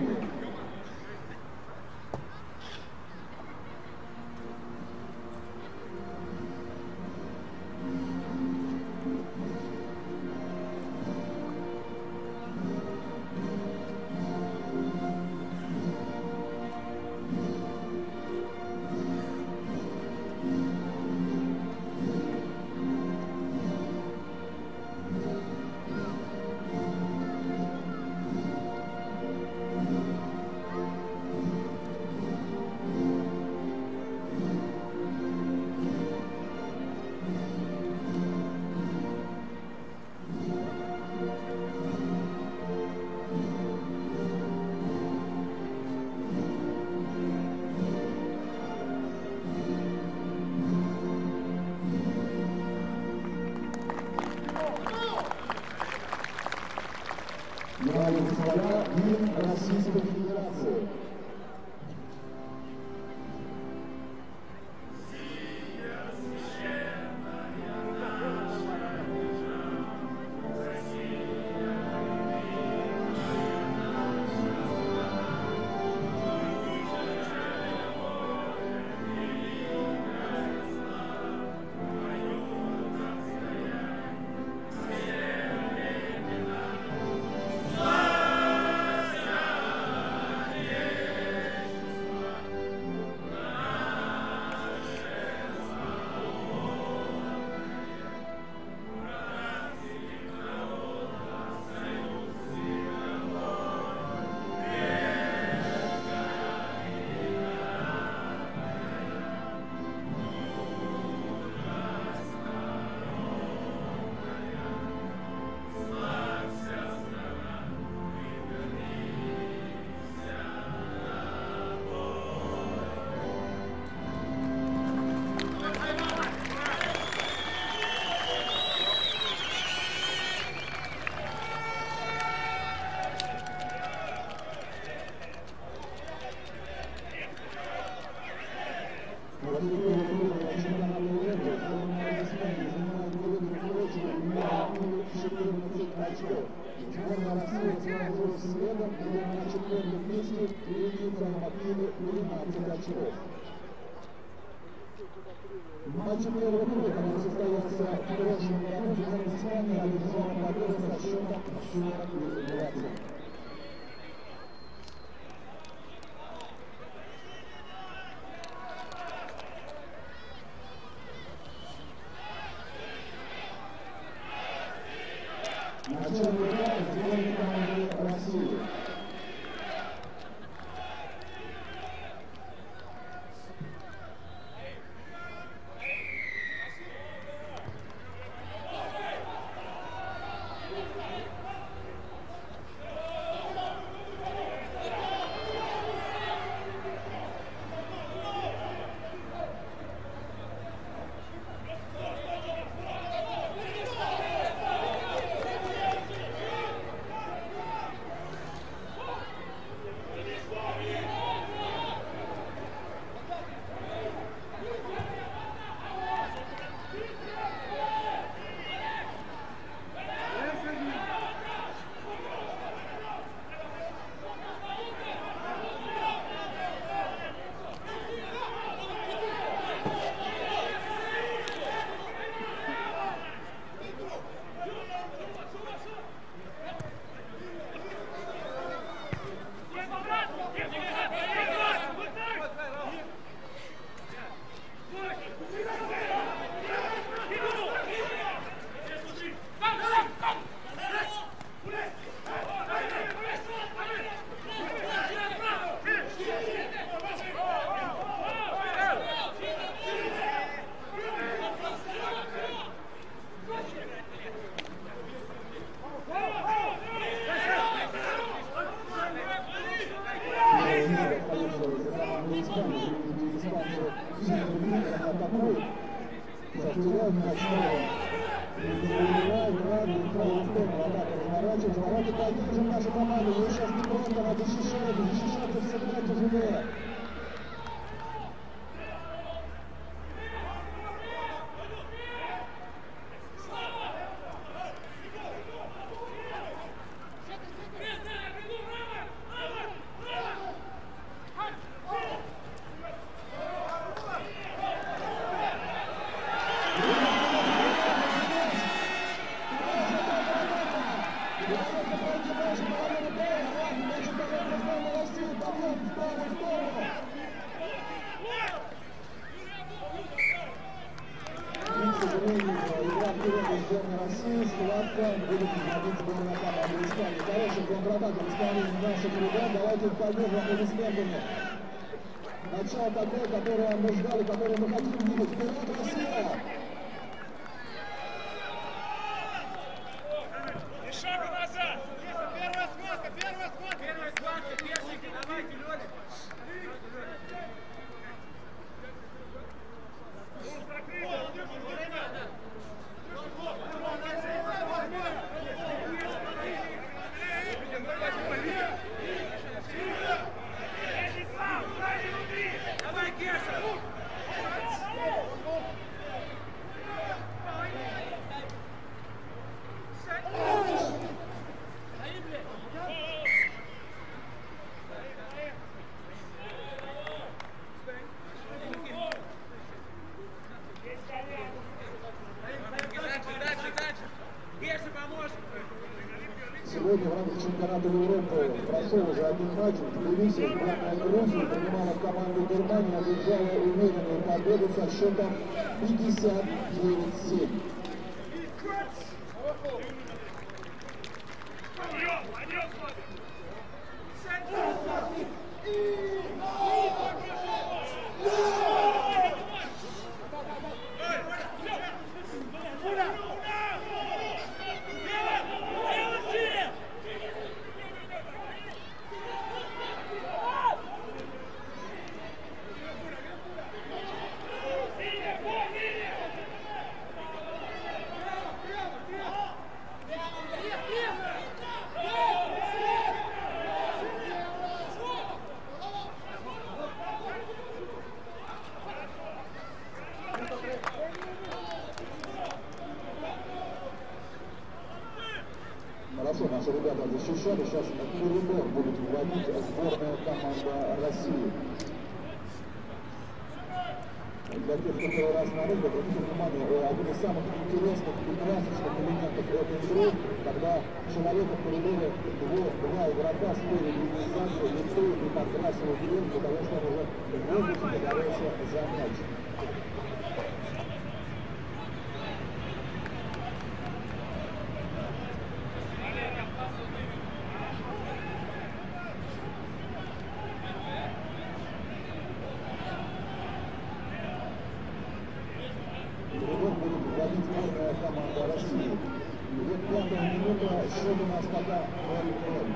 Российской Федерации. Матч первого круга, который состоялся в прошлом году, сборная Испании одержала победу со счетом 40-20. Начальный удар сборной команды России. Наша команда сейчас не просто, она защищается всегда тяжелее. К сожалению, игра вперед сборной России схватка будет изменить сборная команды Испании. Хороший контратака в исполнении наших ребят. Давайте их поддержим аплодисментами. Начало такое, которое мы ждали, которое мы хотим видеть. Вперед, Россия! И шагу назад! Первая схватка, первая схватка! Первая схватка, пешники, давайте, Лёля! Давай, Кеша! Сегодня в рамках чемпионата Европы прошел уже один матч. В Тбилиси сборная Грузии принимала команду Германии, одержала уверенную победу со счетом 59-7. Хорошо, наши ребята защищали. Сейчас перебор будет вводить сборная команда России. Для тех, кто первый раз на рынке, обратите внимание, один из самых интересных и красочных элементов этой игры, когда человека в коридоре два игрока спереди и сзади лицуют и подбрасывают дверь для того, чтобы уже в воздухе договорился за мяч. Сборная команда России. Идет 5-я минута, счет у нас пока 0-0.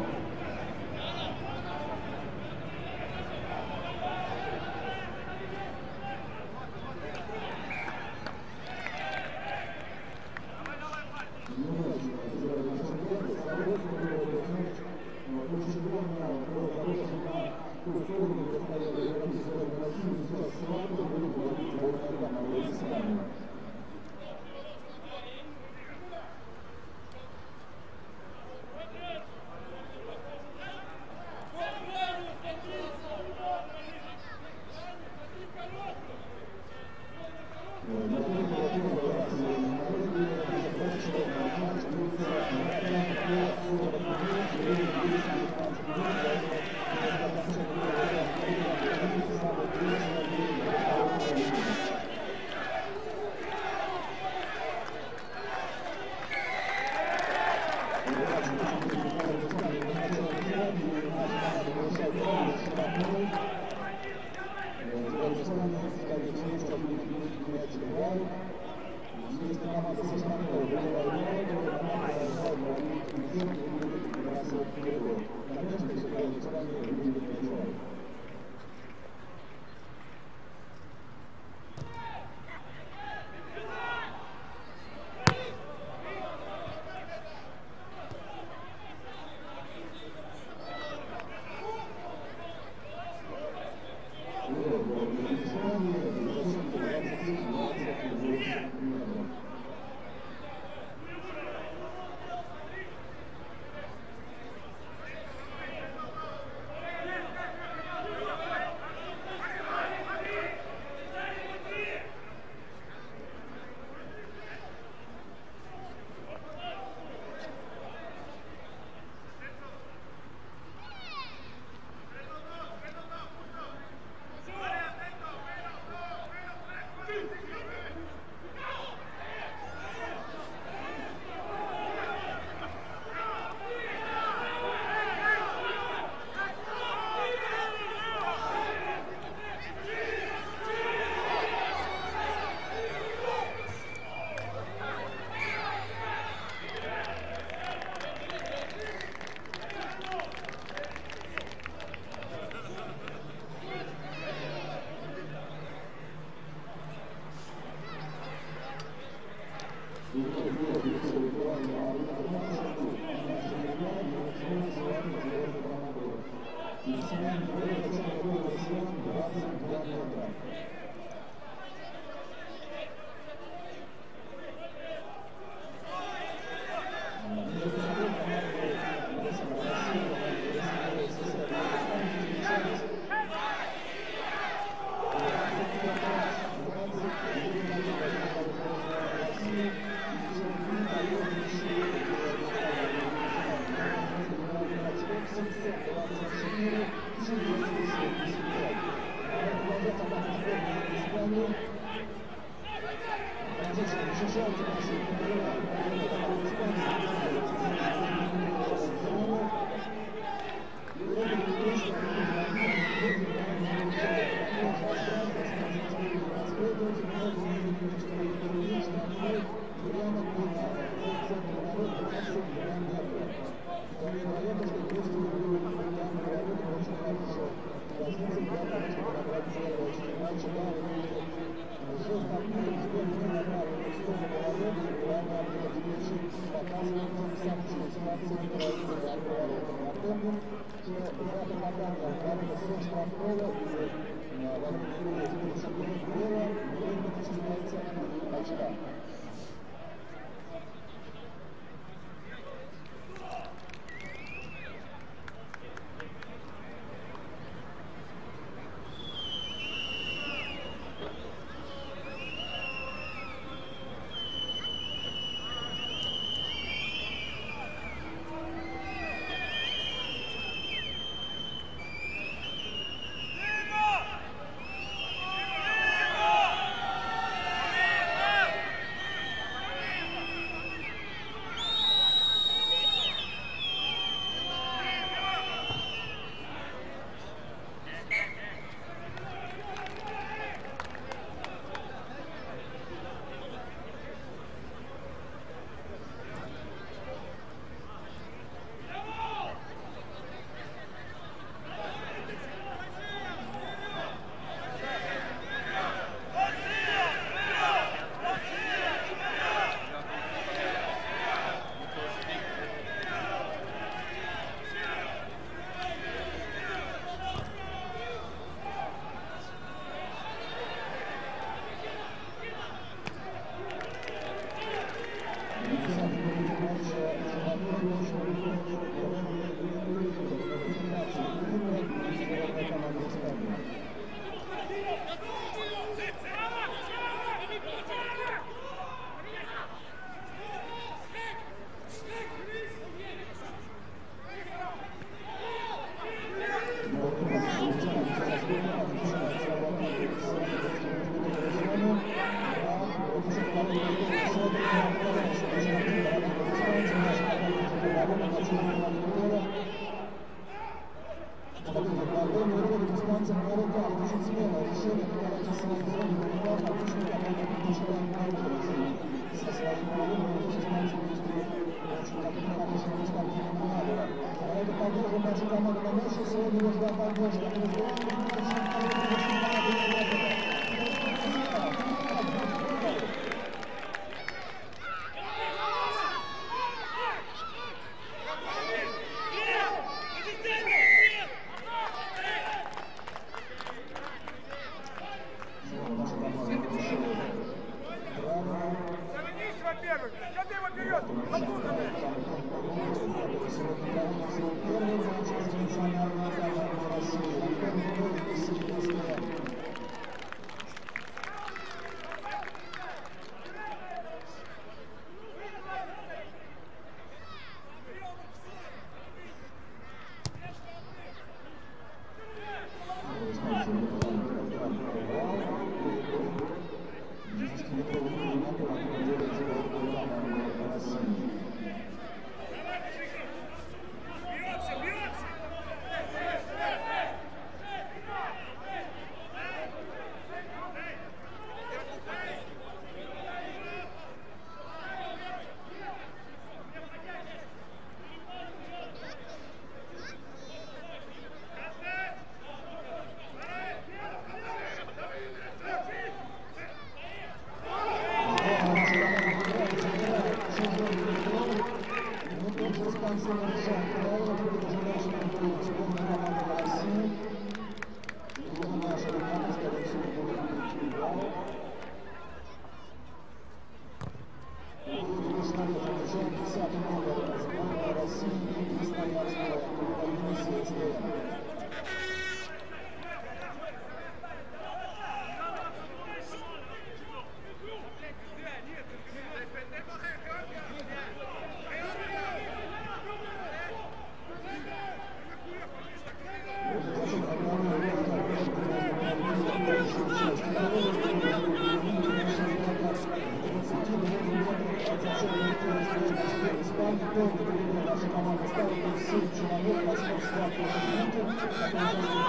схватку на минуту, который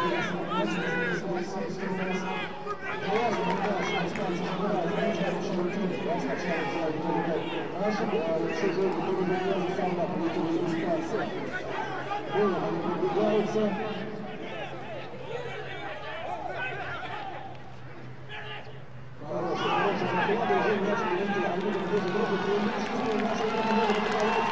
дальше испанцы забирают мяч, хороший рутин, сначала взяли передать нашим, а еще желтый передает солдат, вылетели испанцы. Было, они пробегаются. Хороший захват, уже мяч перелетел, они будут друг друга преимущество, наши игроки могут атаковать.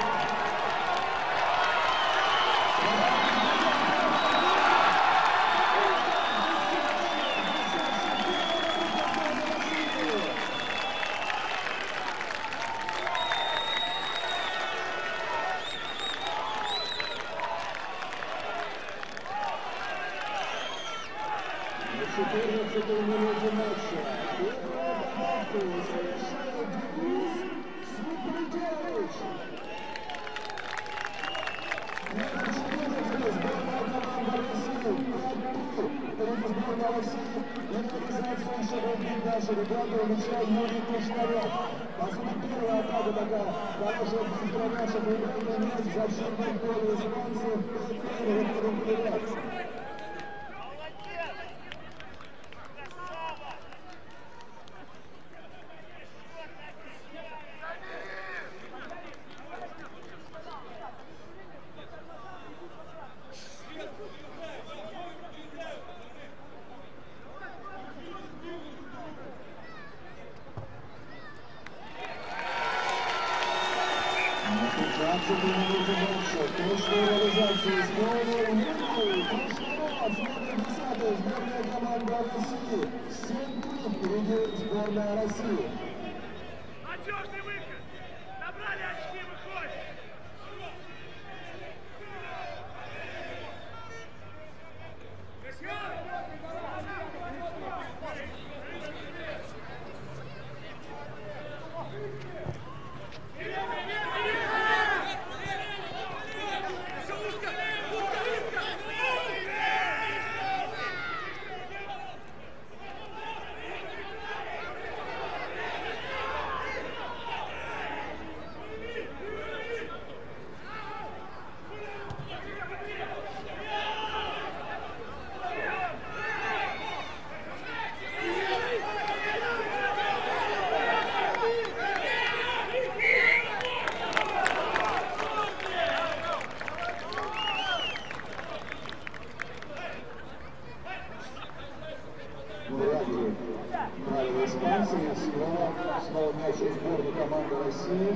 На 14-й минуте матча первую добавку совершает Денис Свидригевич. Номер 14, сборная команда России, 5-3. Впереди сборная России, импровизация еще будет наша ребята, мяча Юрий Кушнарев. По сути, первая атака такая, хорошая быстрая наша, выиграла мяч, защитный поле испанцев, 5-3, выходим вперед. Точную реализацию исполнил Юрий Кушнарев, номер 10, сборная команда России. 7-3 впереди сборная России. Надежный выход! Набрали очки, выходит! Правильно испанцы, снова мяч у сборной команды России.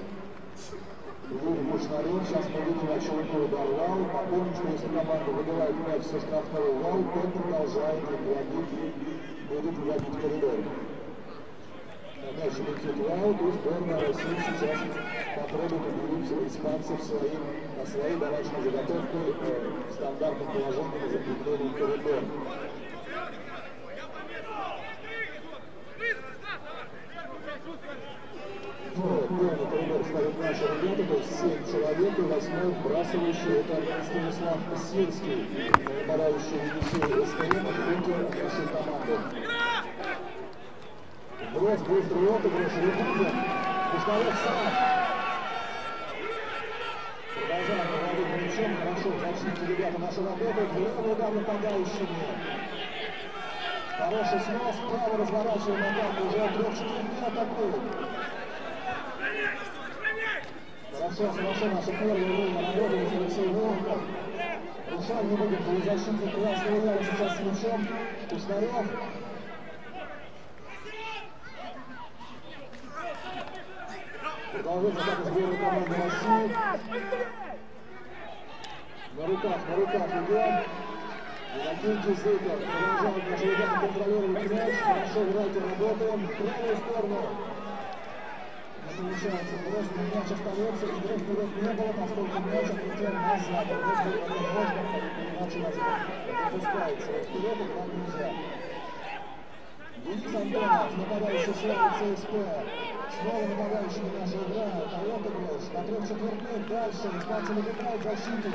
Юрий Кушнарев, сейчас мы видим очередной удар вау. Напомню, что если команда выбивает мяч со штрафного вау, то продолжает вводить, будет вводить коридор. Мяч летит вау, то сборная России сейчас попробует убедить испанцев на своей домашней заготовке в стандартном положении закрепленный коридор. Полный коридор ставит наши ребята, то есть 7 человек, и 8-й вбрасывающий, это Станислав Сельский, нападающий в Енисей СТМ, от нашей команды. Брос, быстрый отыгрыш, Рябинин, Кушнарев сам. Продолжаем владеть мячом, хорошо, защитники ребята наши работают, левый удар нападающими. Хороший снос, право разворачиваем атаку, уже от 3-4 атакуют. Хорошо, наши первые время работали с Алексеем Волком. Рушан не будет полузащитник красного удар сейчас с мячом. Кушнарев. Продолжается атака сборной команды России. На руках идем. Иннокентий Зыков продолжает наши ребята контролировать мяч. Хорошо играйте, работаем. В правую сторону. Не получается, просто мяч остается, игры вперед не было, поскольку мяч отлетел назад. Возможно, иначе назад. Допускается. Вперед играть нельзя. Денис Антонов, нападающий Славы ЦСКА. Снова нападающий наша играет. А вот игрыш. На 3-4 дальше. Испанцы набегают защиту.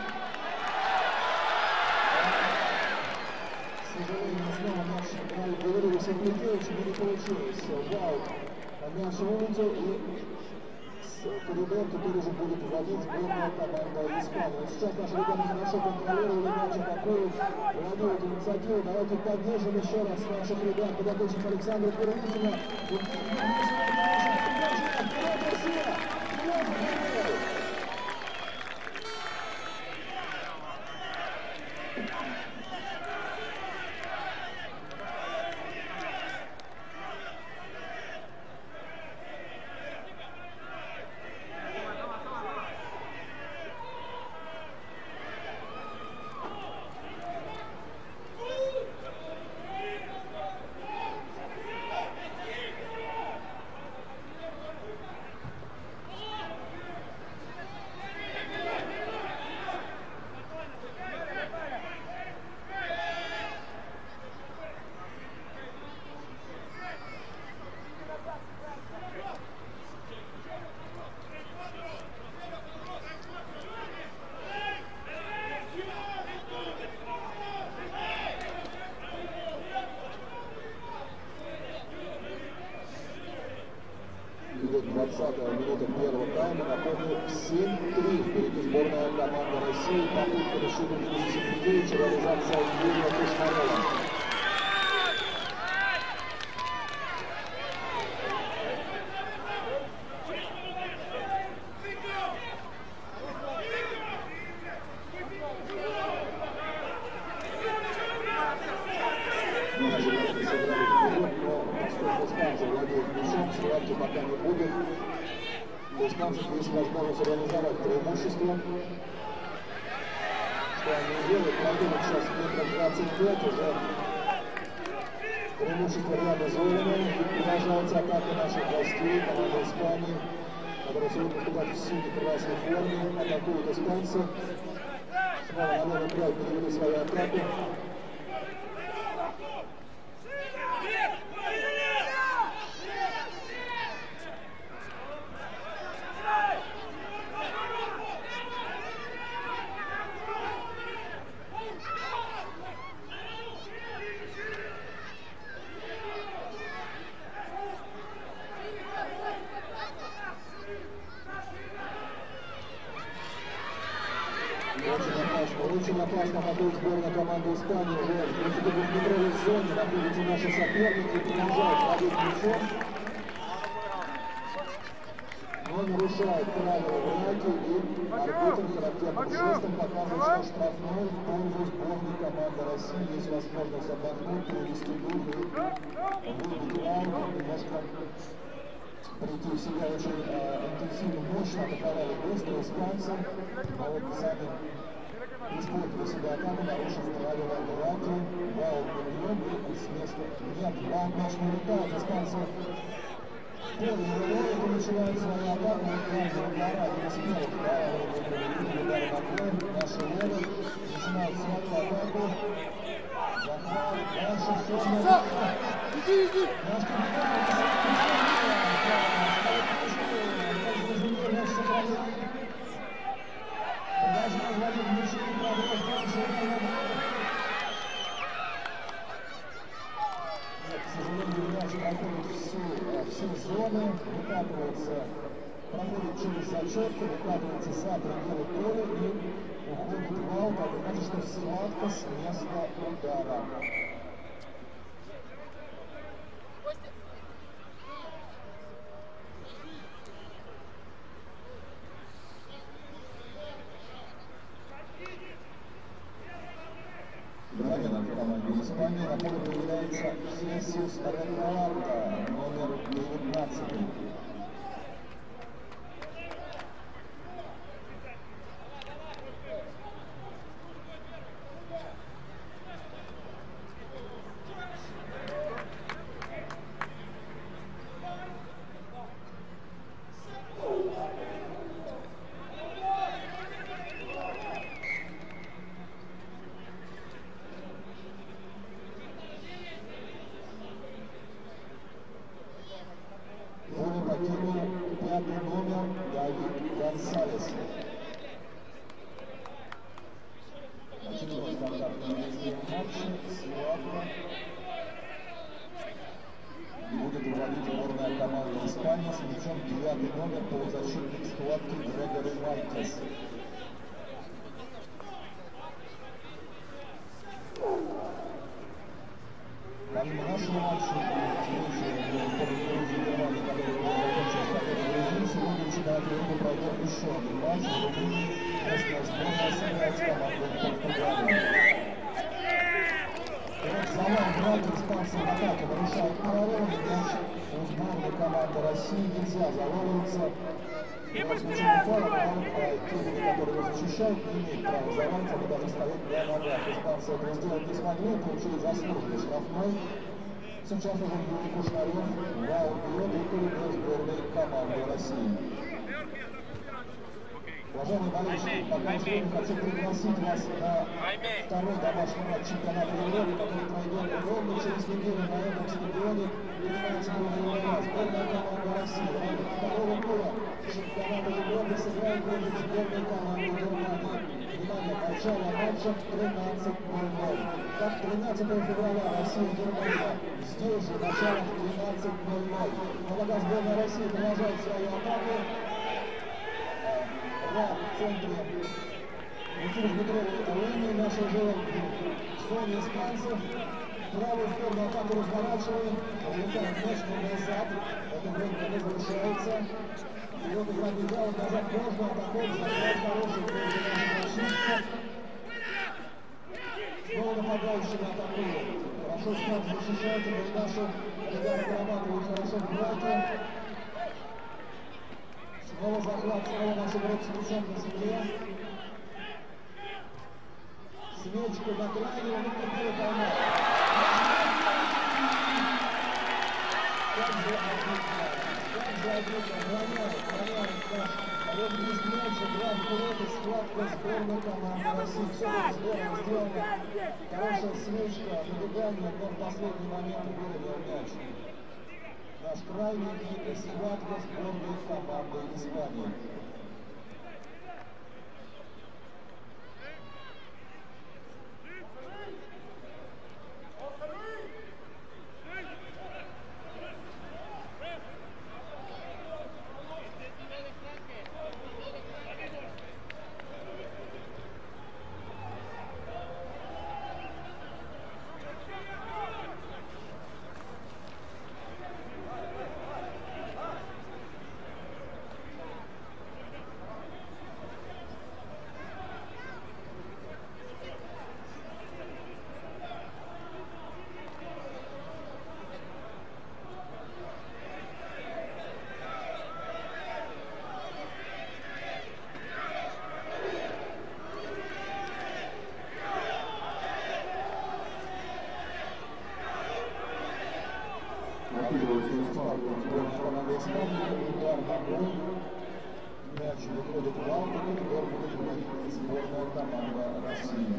К сожалению, снова мяч играли Григорий Сергеевич, не получилось. Вау. Мяч вылетел и коридор теперь уже будет вводить сборная команда Испании. Сейчас наши ребята хорошо контролировали мяч, атакуют, владеют инициативой. Давайте поддержим еще раз наших ребят, подопечных Александра Первухина. Вперед, Россия! Вперед, Россия! Идет 20-я минута первого тайма. Напомню, 7-3 впереди сборная команда России. Попытка решения Дениса Сергеевича, реализация Юрия Кушнарова. Пока не будет. У испанцев есть возможность реализовать преимущество. Что они делают? Продумать сейчас метров 25 уже. Преимущество реализовано. И продолжается атака наших гостей, команды Испании, которые сегодня выступают в синей красной форме. Атакуют испанцы. Снова на левый край перевели свою атаку. Очень опасно атакует сборная команды Испании. Уже в 32-метровой зоне находятся наши соперники, продолжают владеть мячом. Но нарушает правила драки, и арбитр характерным жестом показывает, что штрафной в пользу сборной команды России. Есть возможность отдохнуть, перевести дух и выбить аут, немножко прийти в себя. Очень интенсивно, мощно атаковали быстро испанцы, но вот сами использовали себя атаку, нарушив правила драки. Ваут Бельон, с места нет, ваут мяч не летает, испанцы поле начинают свою атаку, удара не смелых, удары на край, наши левы начинают свою атаку. Захват, дальше все. Иди! Наш к сожалению, мяч проходит всю зону, выкатывается, проходит через зачетку, выкатывается за пределы поля и уходит в аут, а это значит, что схватка с места удара. Команде Испании на поле появляется Хесус Ренуарда, номер 19. мячом 9-й номер, полузащитник схватки Грегори Майтис. Помимо нашего матча, встречи Грузии и Германии, который уже закончился в победе Грузии, сегодня в чемпионате Европы пройдет еще один матч. В Румынии местная сборная сыграет с командой Португалии. Завал врага испанцев в атаке нарушает правила, мяч у сборной команды России нельзя заваливаться. И быстрее открывай! Которые его защищают, не имеют права завалить, они даже стоят на ногах. Испанцы этого сделать не смогли, получили заслуженный штрафной. Сейчас уже Юрий Кушнарев вал вперед и перебил сборной команды России. Уважаемые болельщики, пока что я хочу пригласить вас на второй домашний матч чемпионата Европы, который пройдет ровно через неделю на этом стадионе 15-го раз. Сборная команда России в рамках второго тура чемпионата Европы сыграет против сборной команды Германии. Внимание, начало матча в 13:00. Как 13 февраля Россия-Германия. Здесь же начало в 13:00. Но пока сборная России продолжает свою атаку, в центре метровой линии нашей же зоне испанцев. Правую сторону атаку разворачиваем, отлетает мяч назад. Это время не завершается. И вот игра бежала назад, можно атаковать, забрать хороший защитник. Снова нападающий атакует. Хорошо спад защищает, но и наши ребята вырабатывают хорошо в браке. Снова захват, снова наш игрок с мячом на земле. Свечка на крайне, он не будет поймать. Как же обидно, роняет наш регбист мяч, игра вперед и схватка сборной команды России. Все было здорово сделано. Хорошая свечка, добегание, но в последний момент вырвал мяч. Наш крайний гид и схватка сборной команды Испании. Мяч выходит в аут, и удар будет вводить сборная команда России.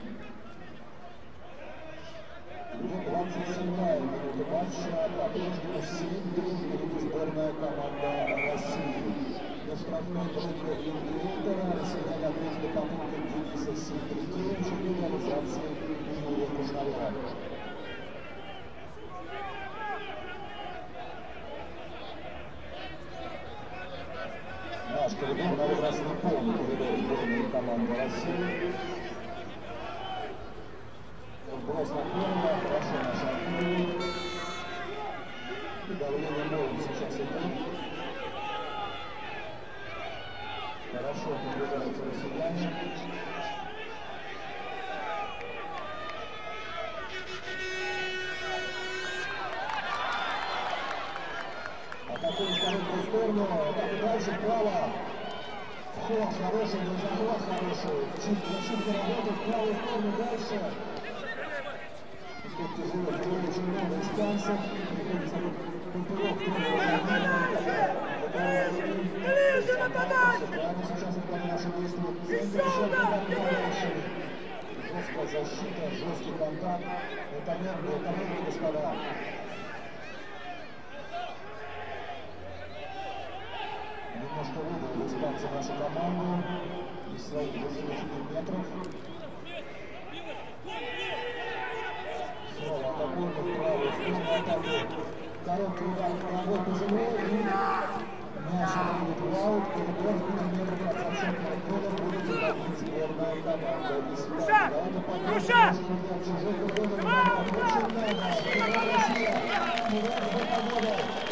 27-я минута матча, по-прежнему 7-3 впереди сборная команда России. На штрафной броске Ингвитера россияне отрезали попытку Дениса Симпритевича и реализации Юрия Кушнарева. Наш коридор на этот раз не полный коридор сборной команды России. Брос на первого, хорошо нашатывает. И давление может сейчас идти. Хорошо продвигаются россияне. Атакуем в короткую сторону, так дальше вправо. Вход хороший, захват хороший. Чистка работает в правую сторону дальше. Тут тяжело, очень много испанцев. Приходится конкурент. Сейчас это наши действия. Центр еще нападающий. Жесткая защита, жесткий контакт. Это нервы, господа. Немножко вывели испанцы нашу команду из своих 20 метров. Снова атакуем в правую сторону атаки. Короткий удар по ногой по земле и мяч будет в аут, перебор в метрах от процентного кода будет выводить сборная команда Испании. Давайте подумаем, что чужой футбол очень много. Сборная Россия. Играет за погоду.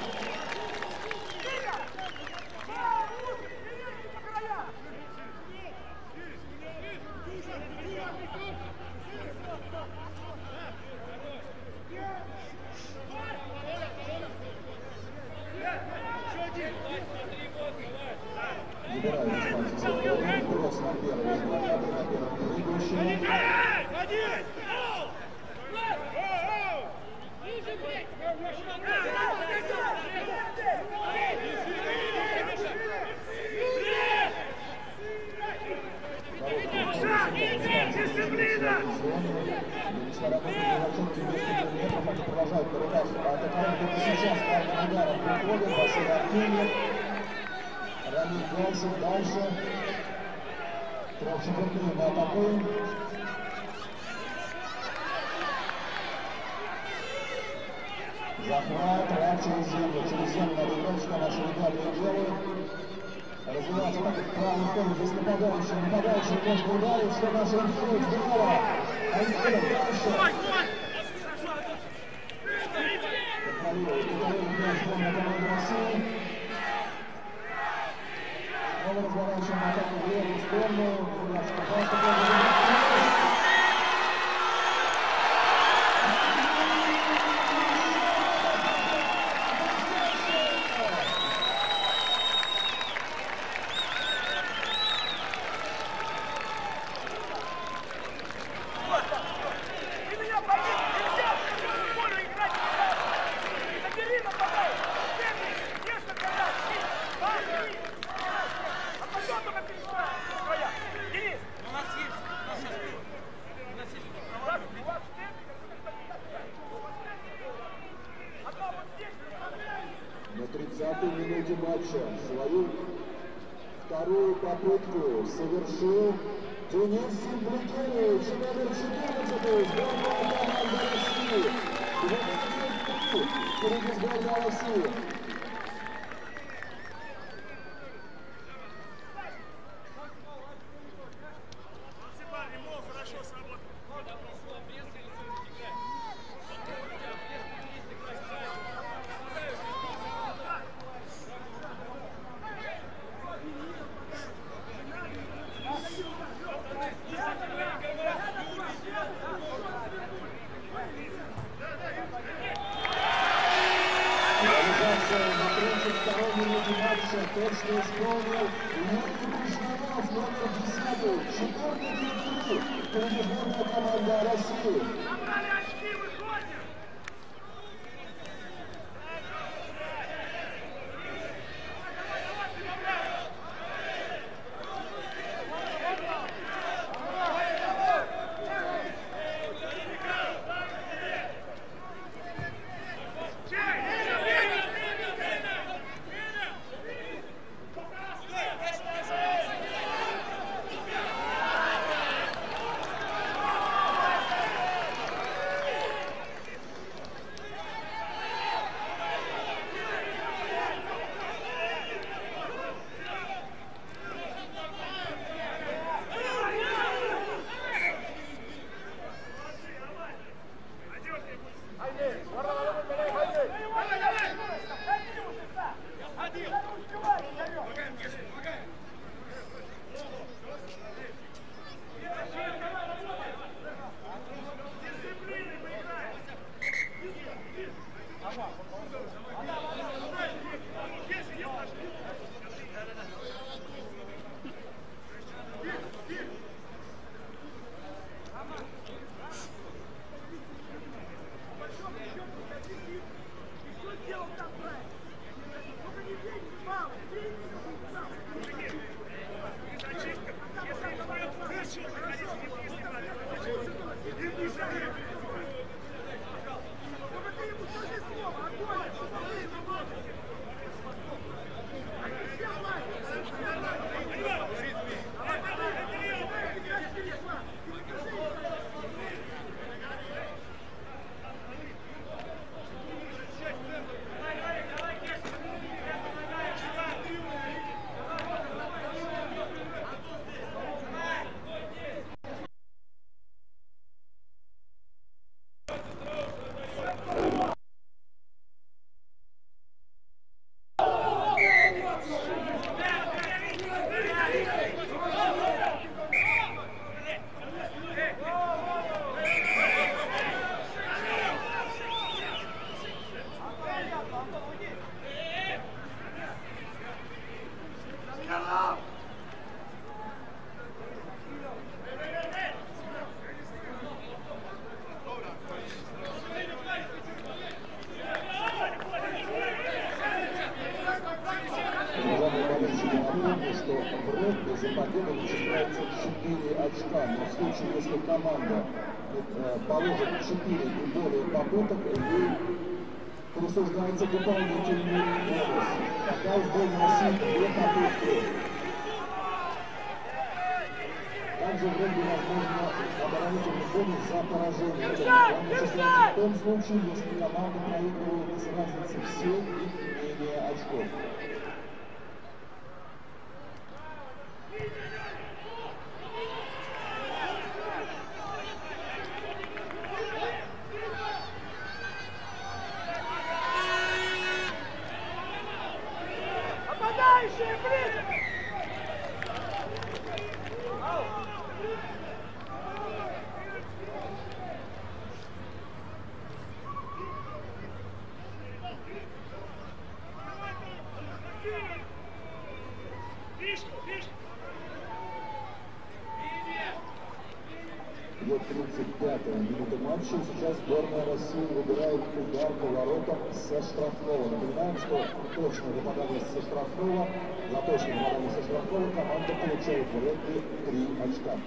Выбирают испанцы свой брос на первый, на первом прыгающего. Несмотря на то, что метров, они продолжают передачу. Атаковать только сейчас парным ударом приходит Василий Артемьев. Рамиль Гальцев дальше. Трехчетвертый мы атакуем. Захват, рад через землю надо играть, что наши ребята делают. Развивается так как правый фон, здесь нападающий можно ударить, что наши рыбки здорово. Айзелов дальше. Контролирует мяч сборная команды России. Снова разворачиваем атаку в левую сторону. На 30-й минуте матча свою вторую попытку совершил Денис Симбликевич, номер 14, сборная команды России. 29 впереди сборная России. Точно исполнил Юрий Кришнанов, номер 10, 4-3, впереди сборная команда России. за победу начисляется 4 очка. Но в случае, если команда положит 4 и более попыток, ей присуждается дополнительный бонус. Пока у сборной России 2 попытки. Также в регби возможно оборонительный бонус за поражение. Он начисляется в том случае, если команда проигрывает с разницей в 7 и менее очков. Идет 35-я минута матча. Сейчас сборная России выбирает удар по воротам со штрафного. Напоминаем, что точное попадание со штрафного, за точное попадание со штрафного команда получает в регби 3 очка.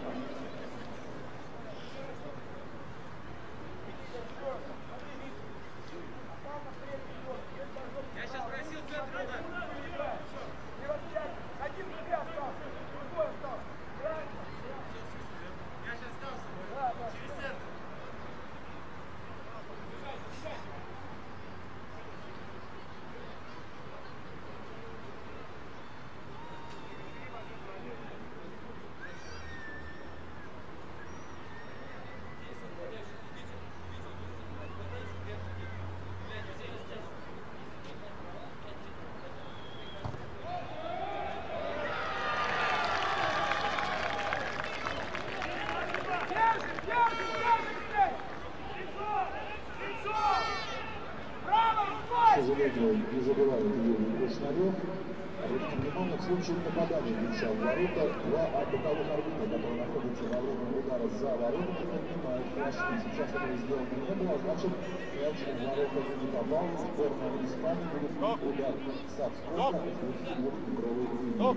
К сожалению, не забивает Юрий Кушнарев. Обратите внимание, в случае попадания мяча в ворота, 2 боковых арбитра, которые находятся во время удара за воротами, поднимают флажки. Сейчас этого сделано не было, значит, мяч в ворота не попал. Сборная Испании будет удар с отскока из 22-метровой линии.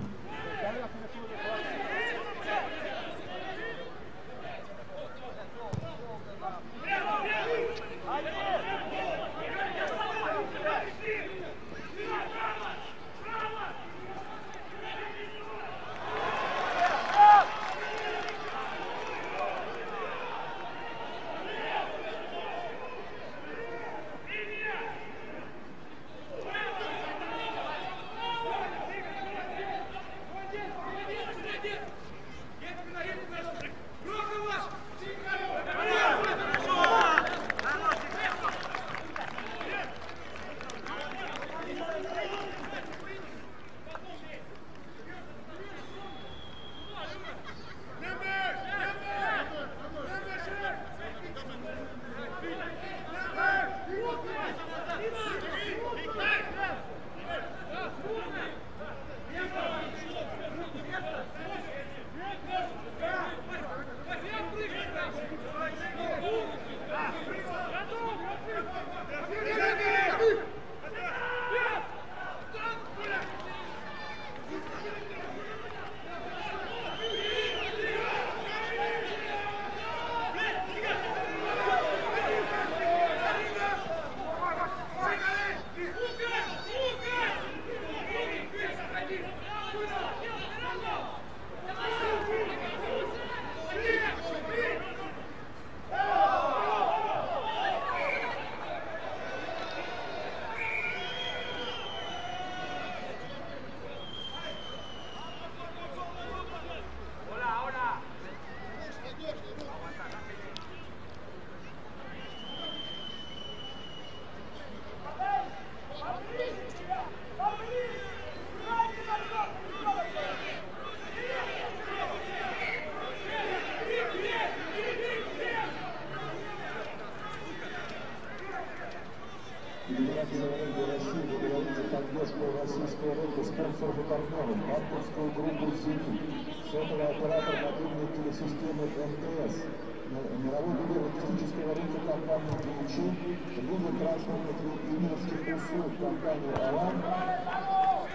российского рынка спонсор и партнеры, банковскую группу «Зенит», сотовый оператор мобильной телесистемы МТС, мировой лидер логистического рынка компании «Ключи», лидер транспортных и инженерских услуг компании «Алан»,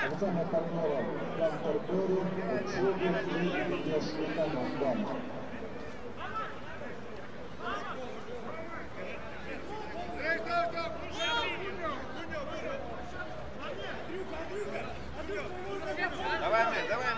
Официальная партнера Кантербери, Джугин и Ешникаман. Давай, Андрей, давай.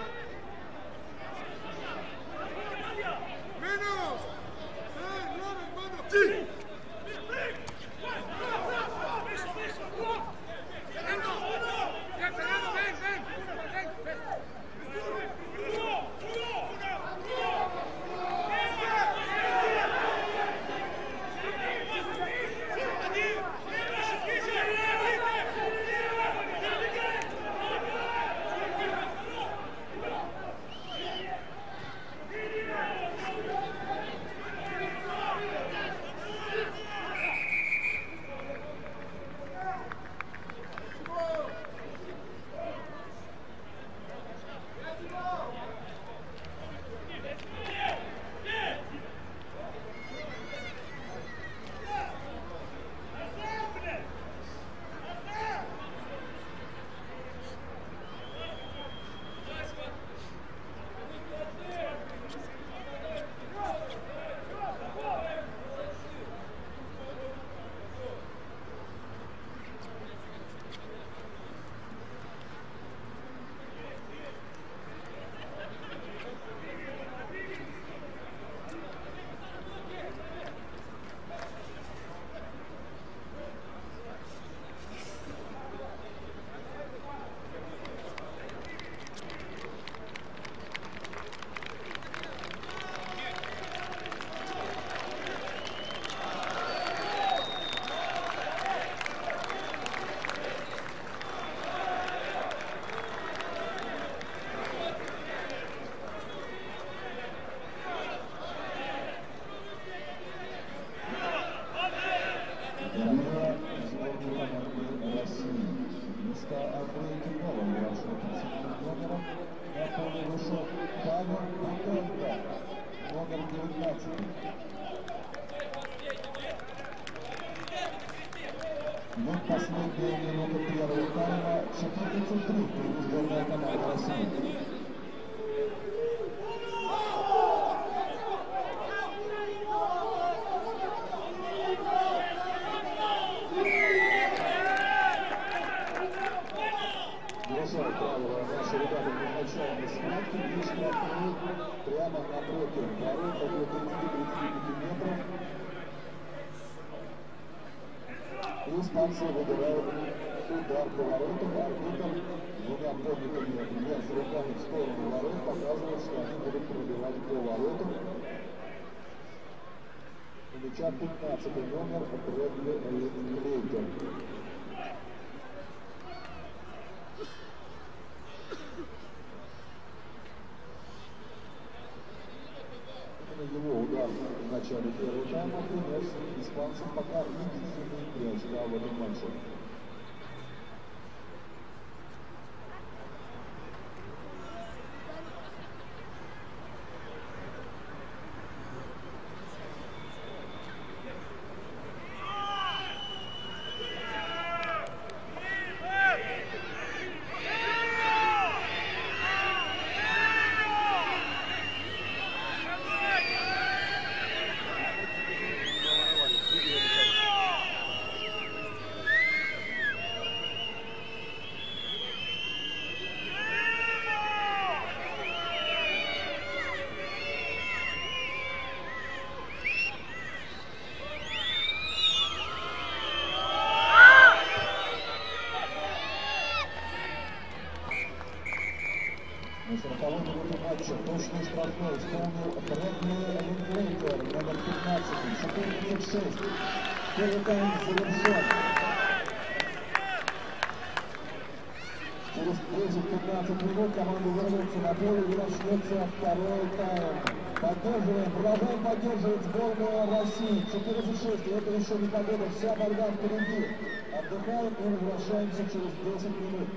Вот последняя минута первого тайма, 14:03, сборная команды России. Правило, наши ребята изначально схватки, лишний открыт прямо напротив ворот, около 30-35 метров. И испанцы выбирают удар по воротам, арбитр двумя поднятыми вверх руками в сторону ворот показывает, что они будут пробивать по воротам. У мяча 15-й номер Брэдли Лейтер. Его удар в начале первого тайма принес испанцам пока единственный мяч в этом матче. На 40-й минуте матча точный штрафной исполнил Брэдли Лейтер, номер 15, 14-6. Первый тайм завершен. Через 10-15 минут команда вернется на поле и начнется второй тайм. Поддерживаем, продолжаем поддерживать сборную России. 14-6, и это еще не победа, вся борьба впереди. Отдыхаем и возвращаемся через 10 минут.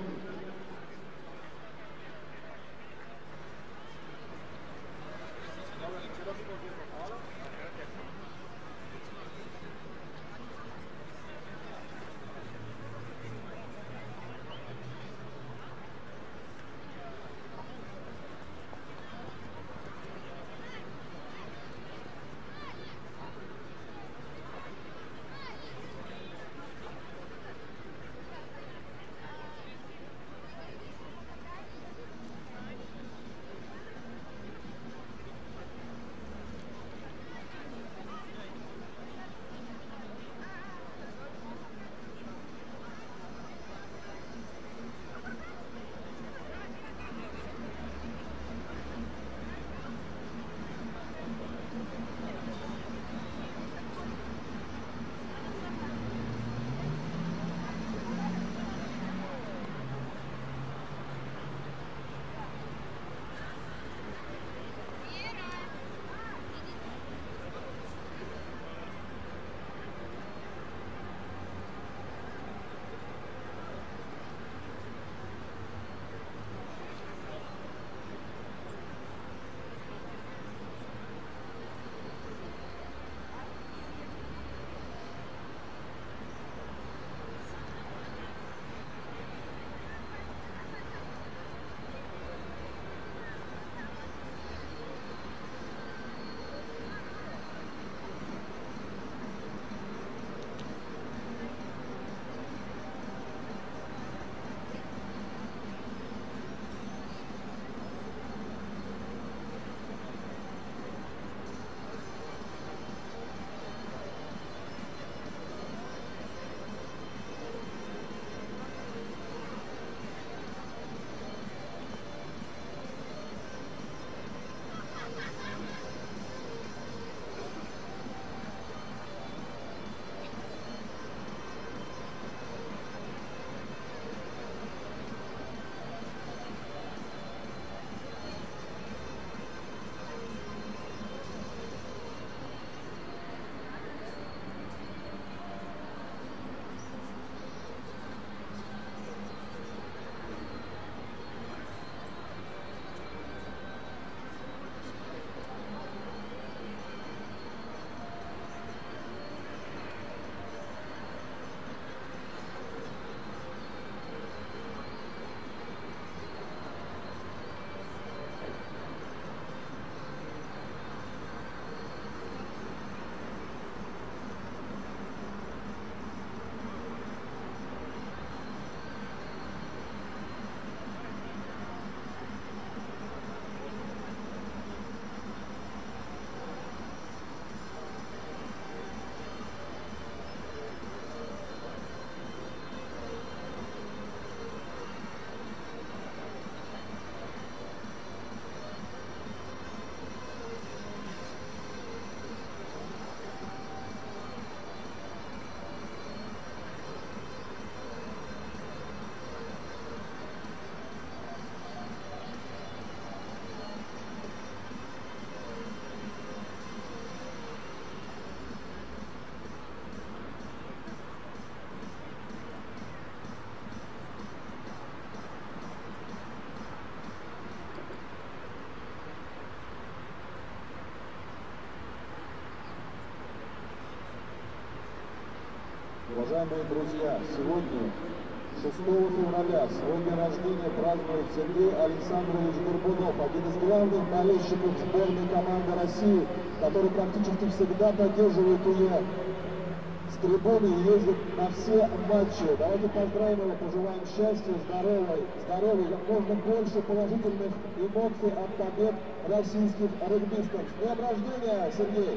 Уважаемые друзья, сегодня, 6 февраля, свой день рождения празднует Сергей Александрович Горбунов, один из главных болельщиков сборной команды России, который практически всегда поддерживает ее с трибуны и ездит на все матчи. Давайте поздравим его, пожелаем счастья, здоровья, как можно больше положительных эмоций от побед российских регбистов. С днем рождения, Сергей!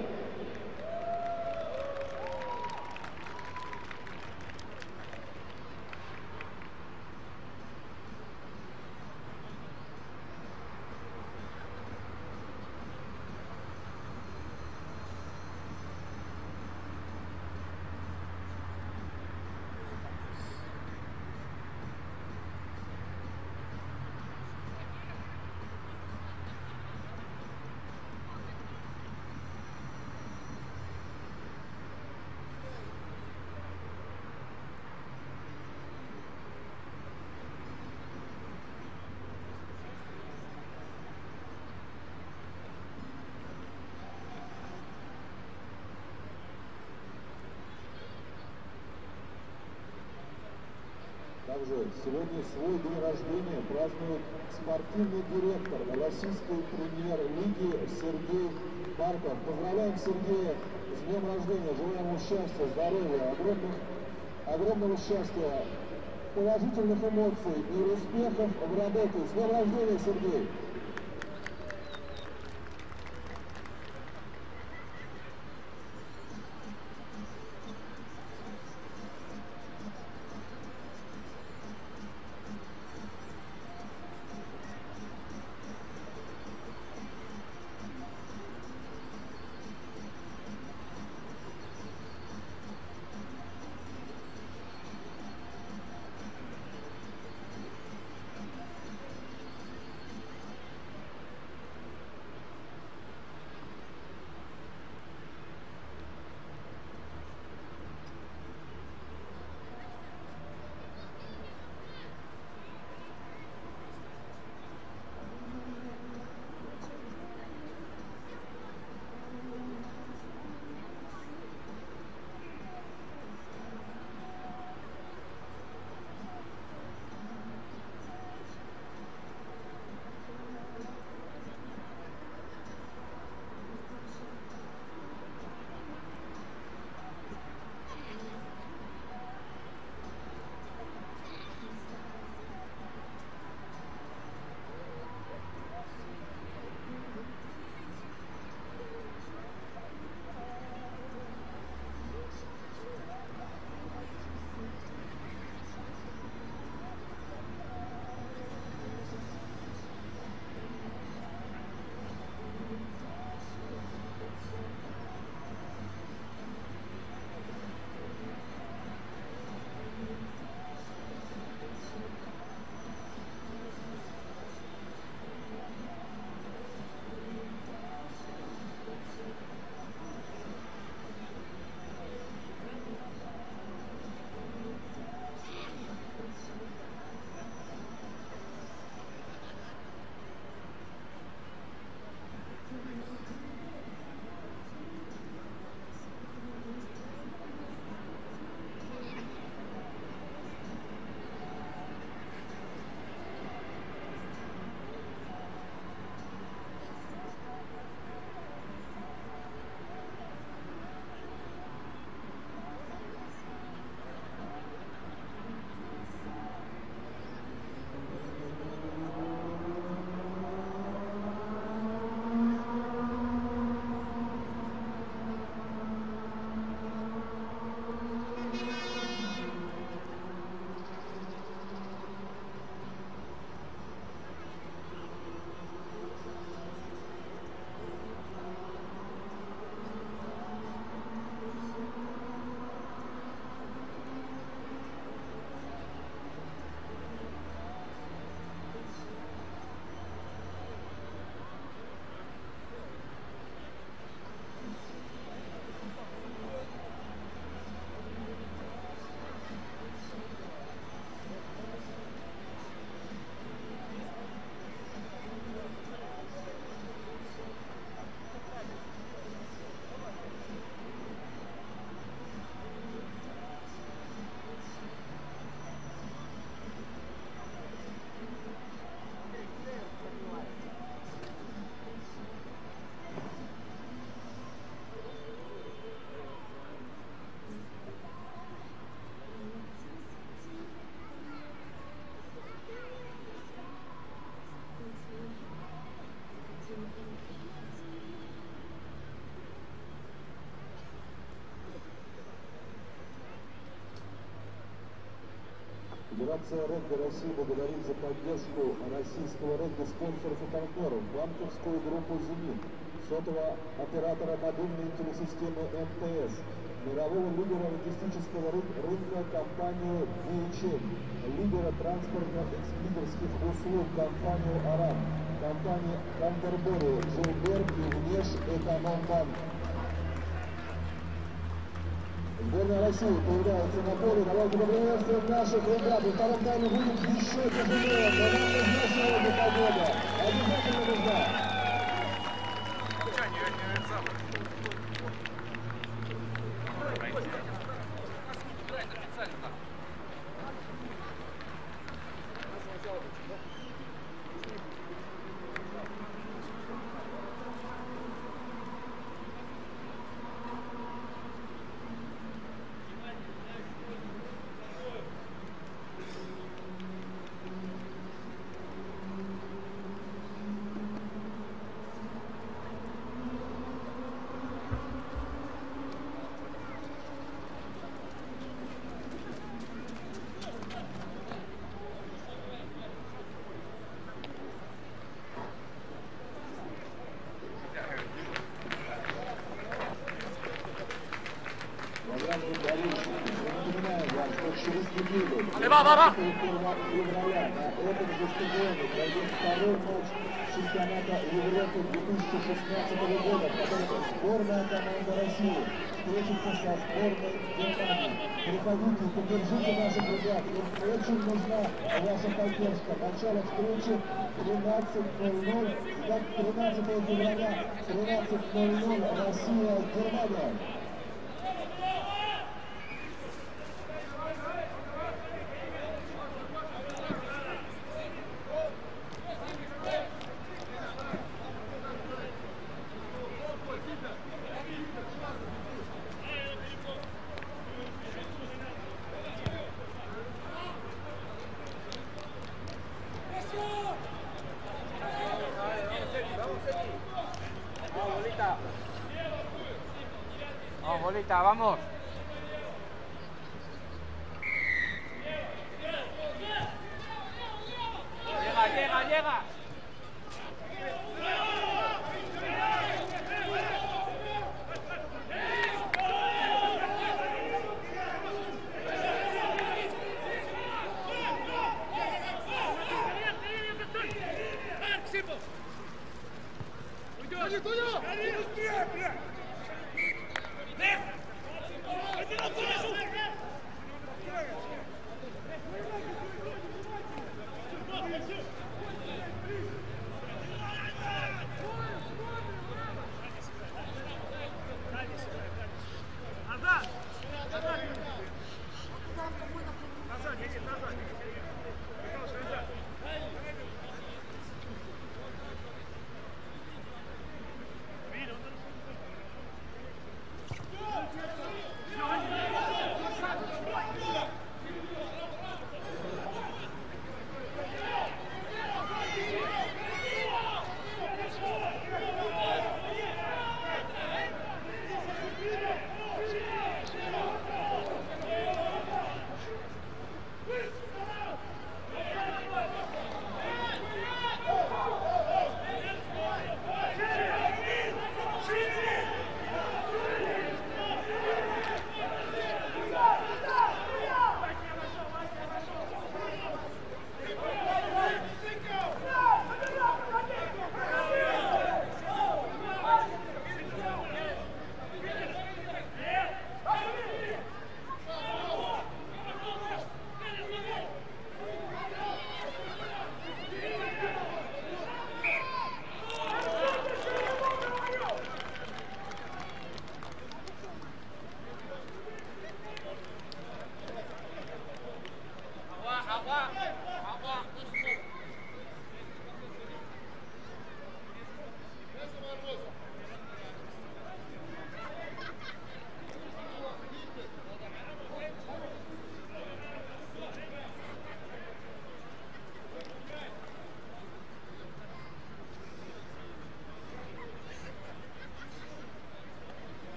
Также сегодня свой день рождения празднует спортивный директор российской премьер-лиги Сергей Марков. Поздравляем Сергея с днем рождения, желаем ему счастья, здоровья, огромного счастья, положительных эмоций и успехов в работе. С днем рождения, Сергей! Федерация регби России благодарит за поддержку российского регби-спонсоров и партнеров, банковскую группу «Зенит», сотового оператора мобильной телесистемы МТС, мирового лидера логистического рынка компанию DHL, лидера транспортно-экспедиторских услуг компанию «Арам», компанию «Кантербери», «Джилберг» и «Внешэкономбанк». Сборная России появляется на поле. Давайте поприветствуем наших ребят. Во втором тайме будет еще тяжелее, но нам нужна сегодня погода. Обязательно нужна. Февраля на этом же стадионе пройдет второй матч чемпионата Европы 2016 года, в котором сборная команда России встретится со сборной Германии. Приходите, поддержите наших ребят, им очень нужна ваша поддержка. Начало встречи 13:00, 13 февраля, 13:00, Россия, Германия. Bolita, vamos. Llega.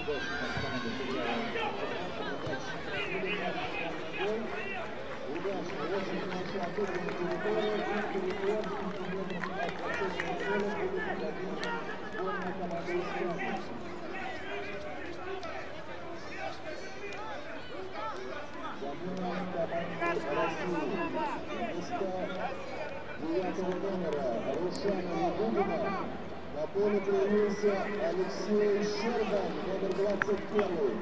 На поле появился Алексей Щербан, номер 21.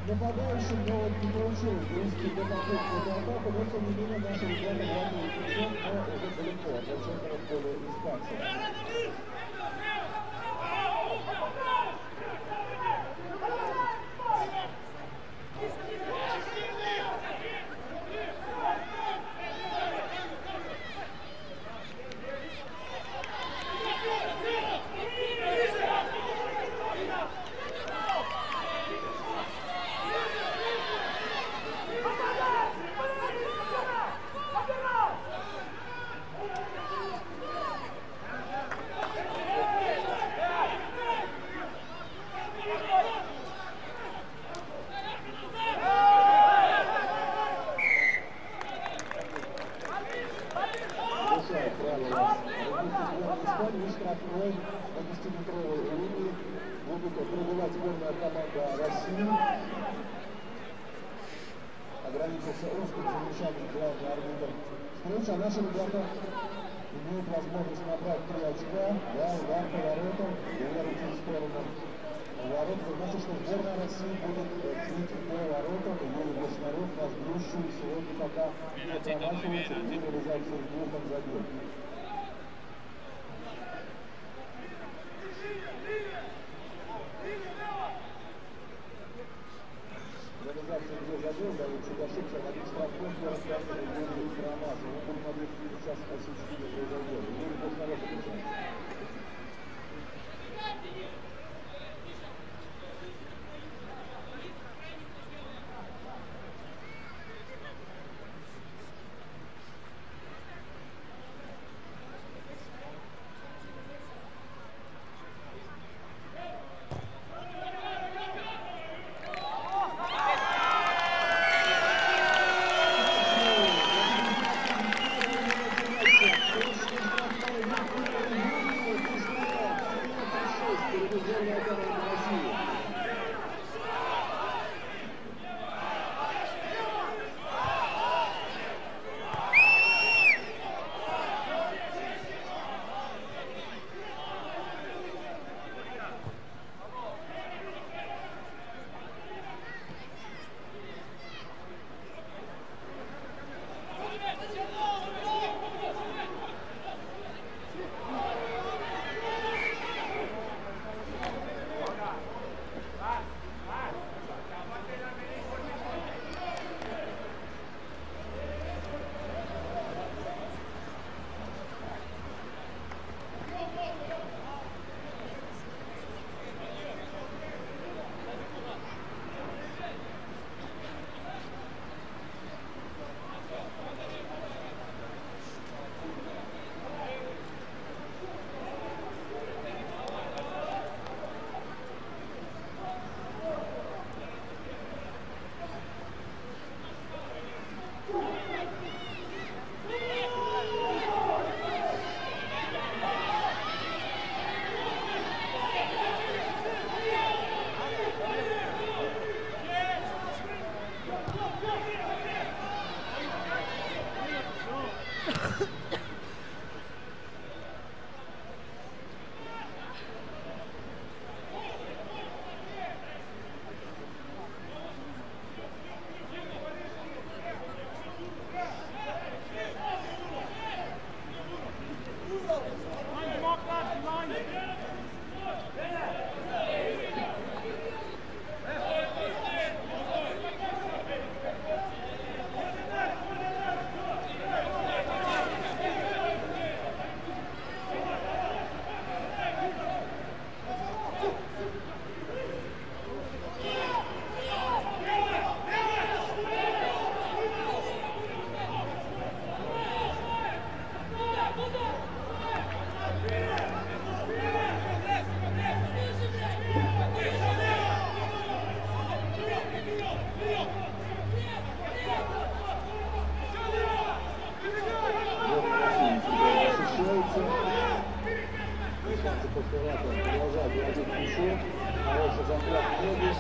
нападающим, но вот не получилось довести до попытки эту атаку, но тем не менее наши ребята владеют мячом, но уже далеко от защитного поля испанцев. Штрафной на 10-метровой линии будет пробивать сборная команда России. Ограничился узким замечанием главный арбитр встречи, а наши ребята имеют возможность набрать 3 очка. Да, удар по воротам и ударить в сторону ворот. Это значит, что сборная России будет бить по воротам. И Юрий Воснарев, наш ведущий, сегодня пока не промахивается в реализацию с блоком забил. Реализация где забил, да, и чуть ошибся, один штрафной, первый штрафной, Юрий Гранат. Мы будем объективно сейчас спросить, что произойдет. Юрий Воснарев отвечает. Продолжает владеть мячом. Хороший захват ноги.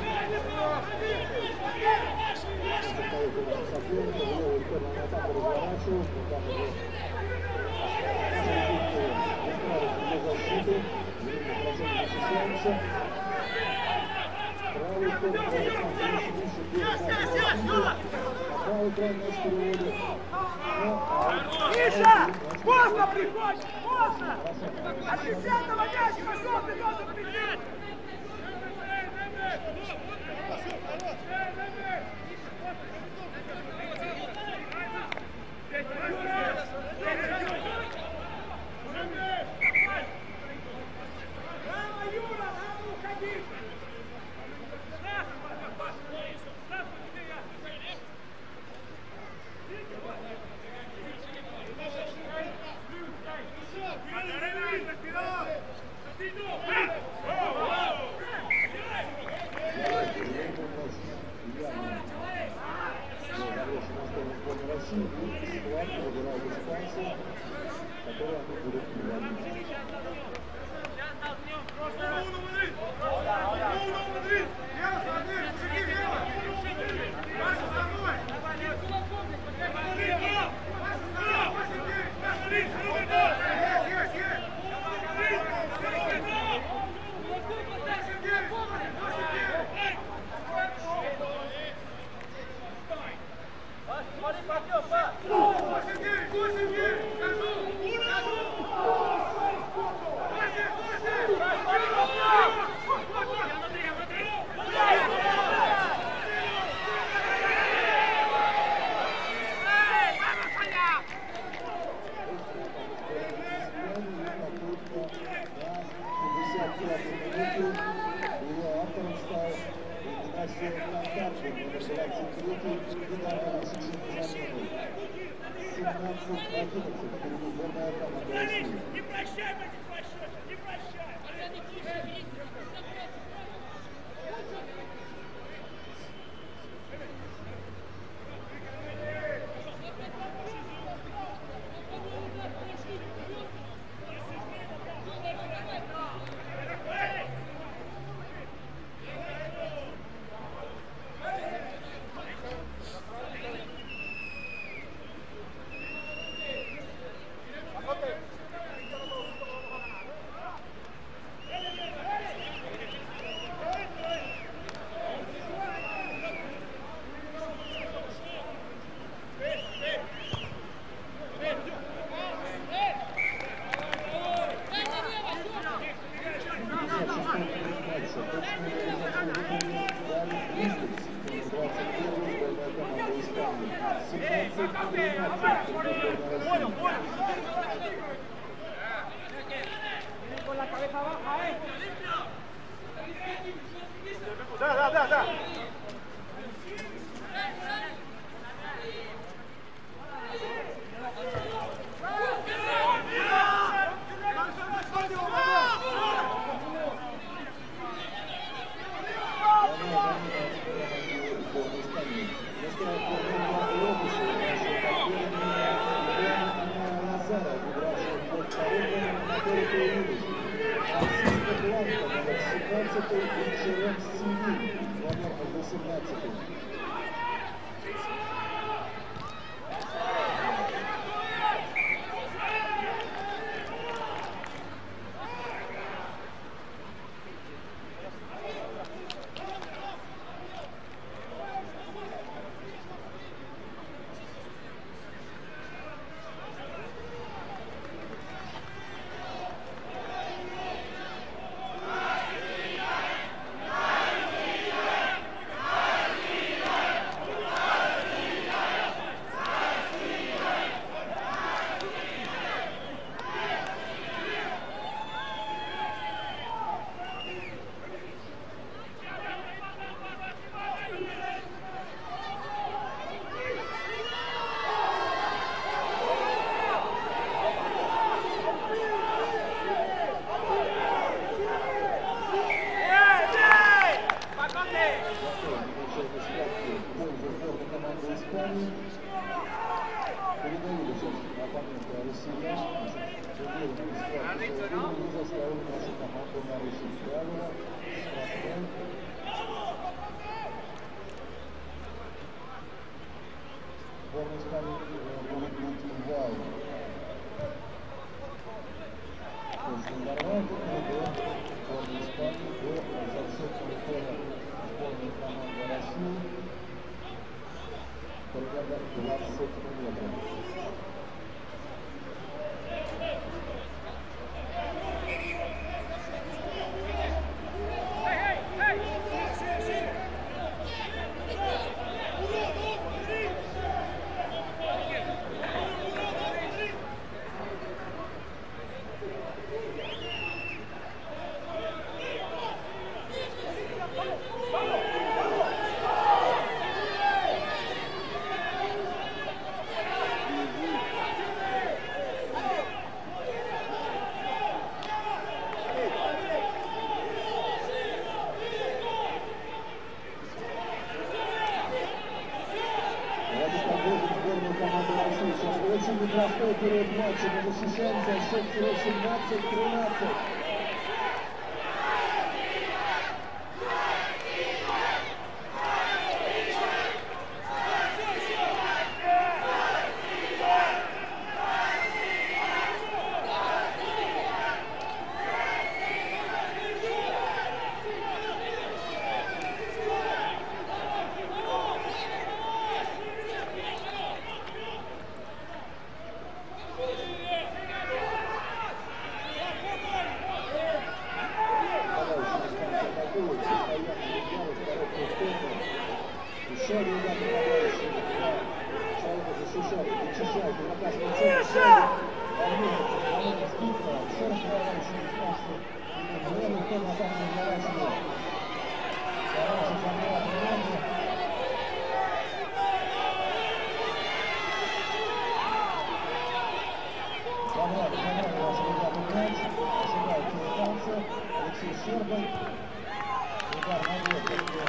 Состоит у наших соперников. В левую сторону на атаку разворачивают. Но там уже устраивается для защиты. Хорошо защищаемся. Правый Миша! Поздно приходишь! Поздно! От 10-го мяч пошел, ты должен прийти! Не прощай, не прощай! Con la cabeza baja, Да. сборной команды России. Примерно 20 метров. Очень непростой период матча. Мы защищаемся от счет 17-13. Еще один удар нападающий. Человека защищает, защищает, показывает цель. Скидка, еще раз нападающий, время кто на самом деле наворачивает. Старается забрать внимание. Забрали наши ребята мяч. Ожидают дистанцию. Алексей Щербин. Удар на год, который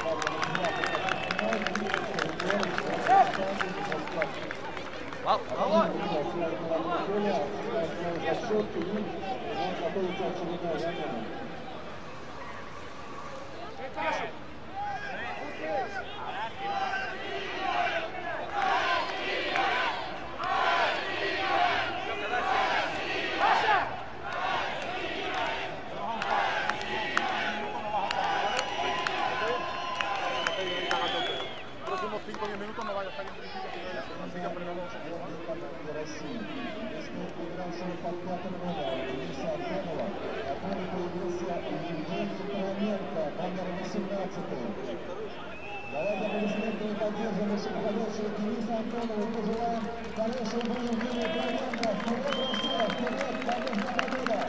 Давайте аплодисменты поддержим нашего поддерживающего Дениса Антонова и пожелаем хорошего боя в мире Троянка. Вперед, Россия! Вперед! Победная победа!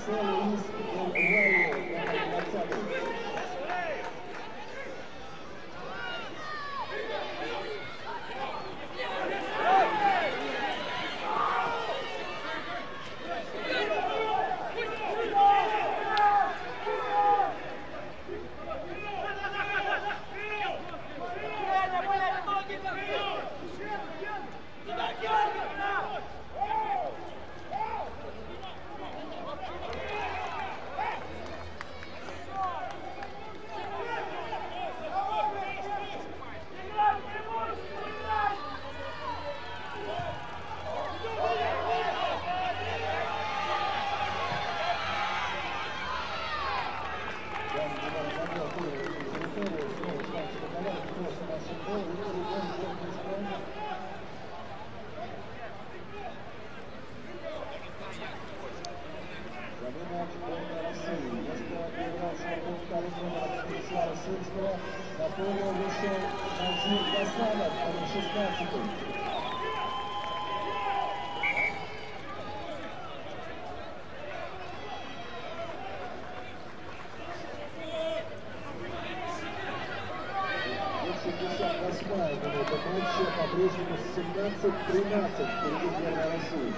Хосе Луис Эль-Вайо, номер 20. На поле вышел Назир Гасанов, номер 16. Минута матча, по-прежнему 17-13 впереди сборная России.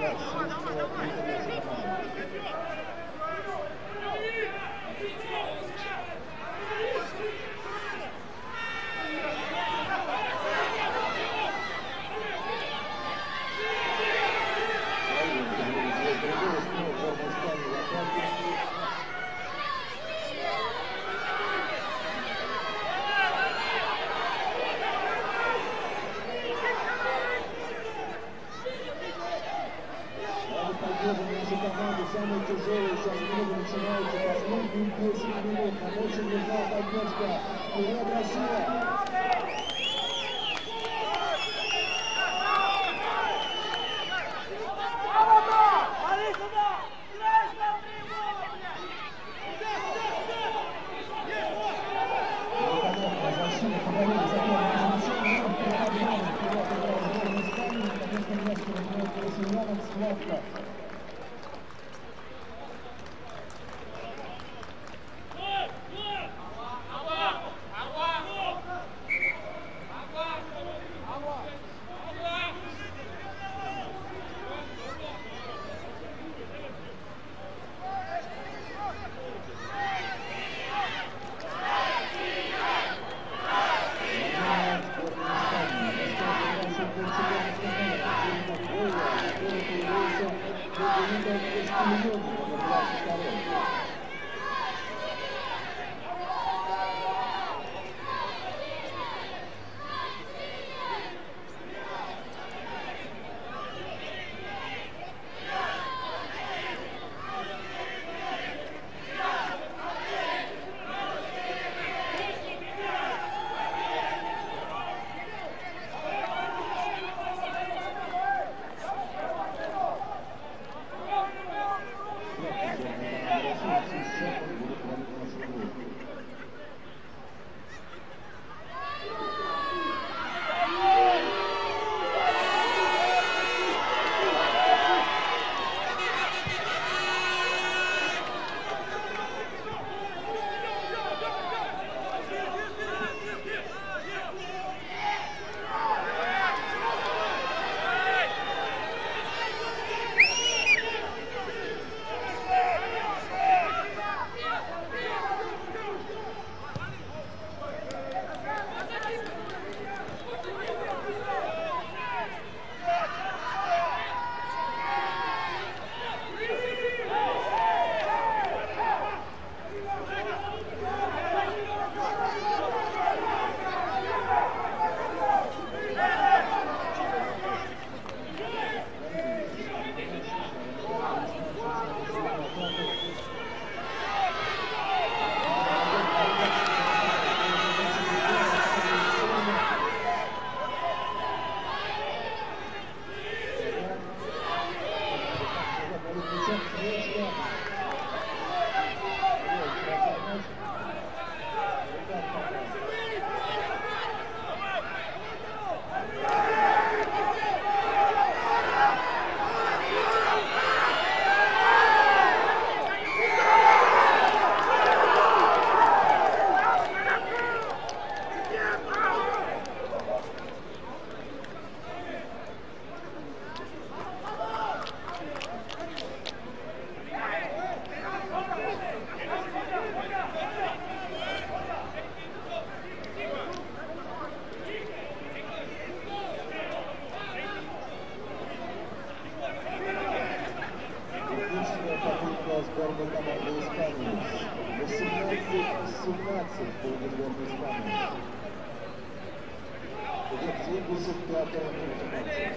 Самые тяжелые сейчас минуты начинаются, последние 10 минут. Нам очень нужна поддержка. Вперед, Россия! Сборная команды Испании. 18-17 будет сборная Испании. Идет 75-я минута.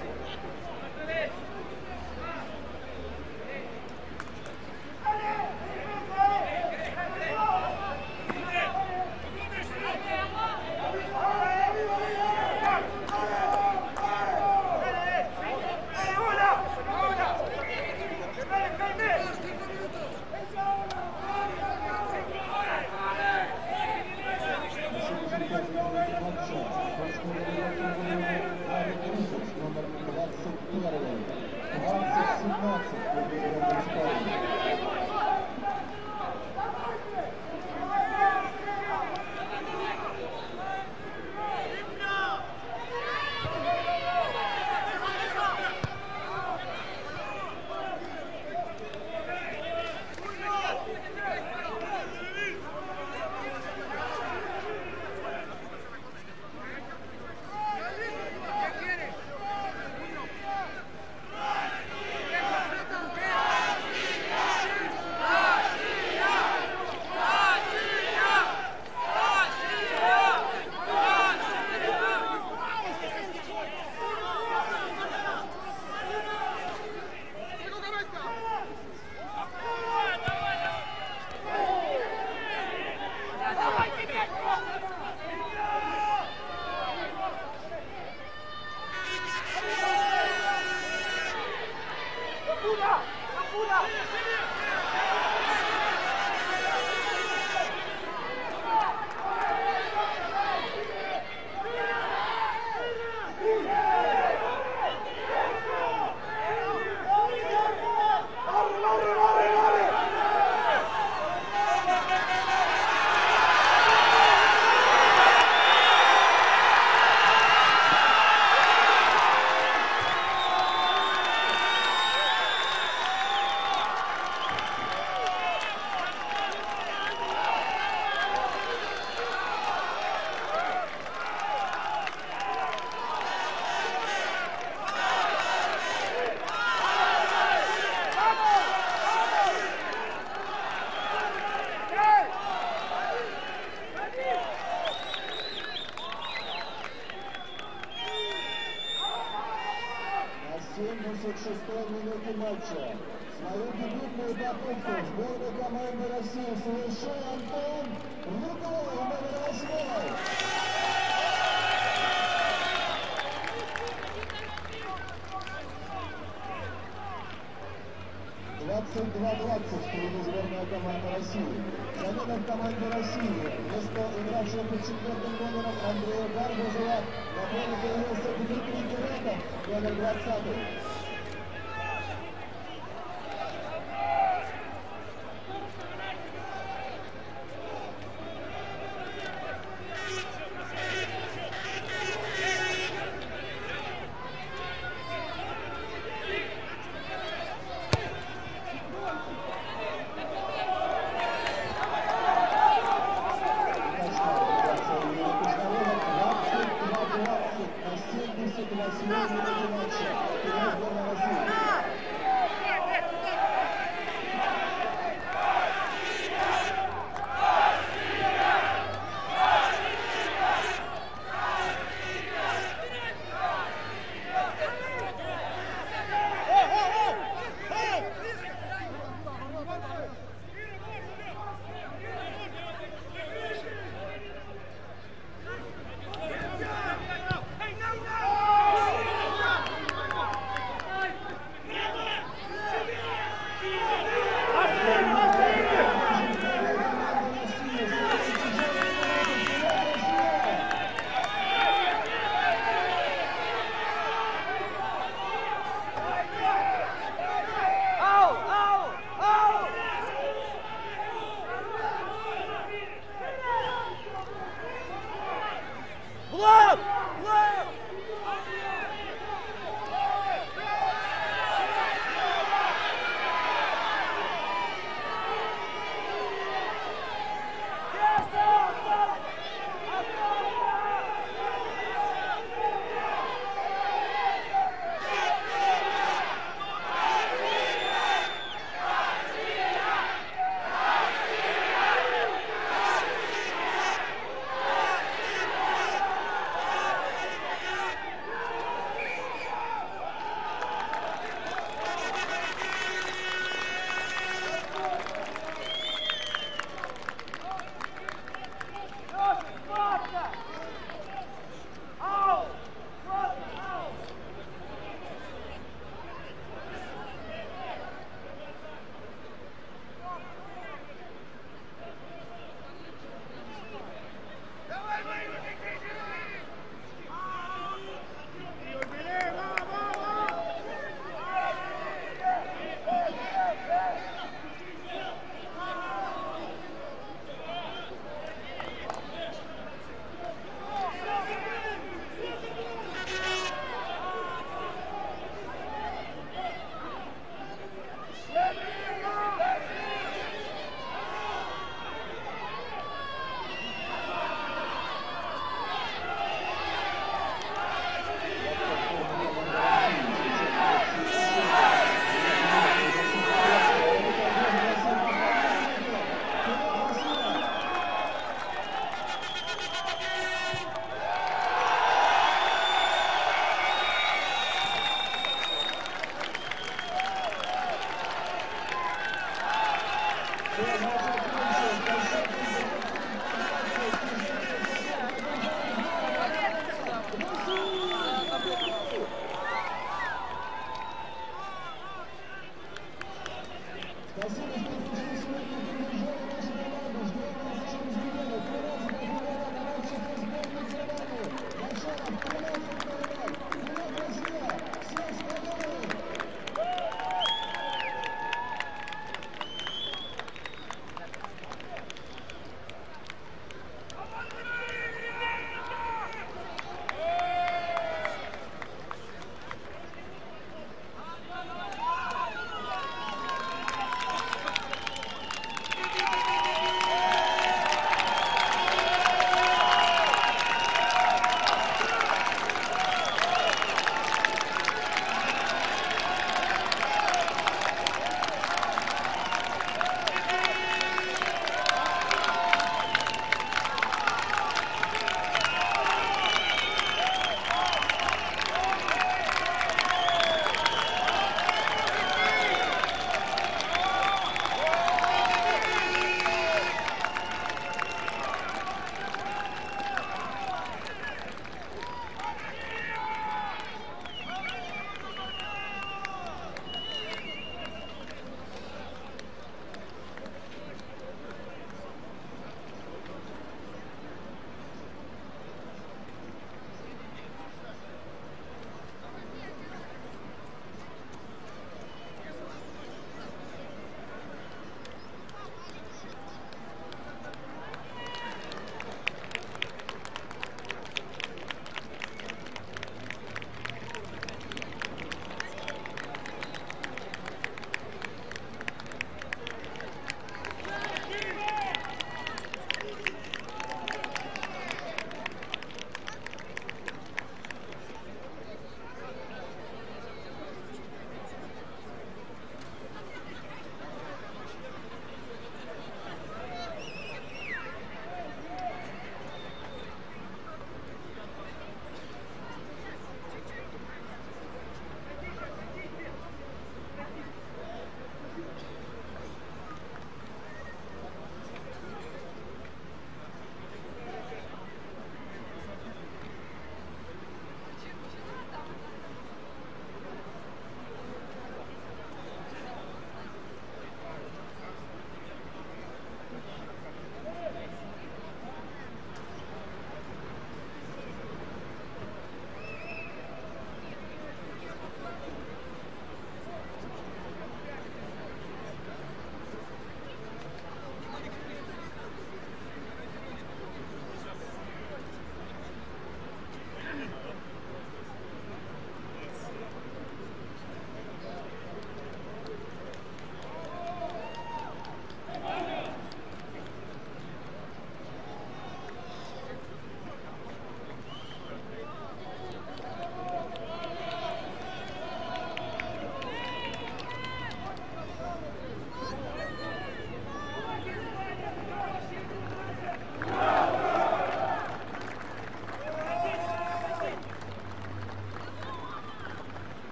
Минуте матча. Свою дебютную попытку сборной команды России совершил Антон Рудой, номер 8. Впереди сборная команды России. Замена в команде России. Вместо игравшего под 4-м номером Андрея Гарбузова на поле появился Дмитрий Тереков, номер 20. Спасибо, что пришли сегодня и поддержали нашу команду. Ждем вас через неделю. 13 февраля на матче со сборной Германии. Начало в 13:00. Привет, друзья! Всем спокойно!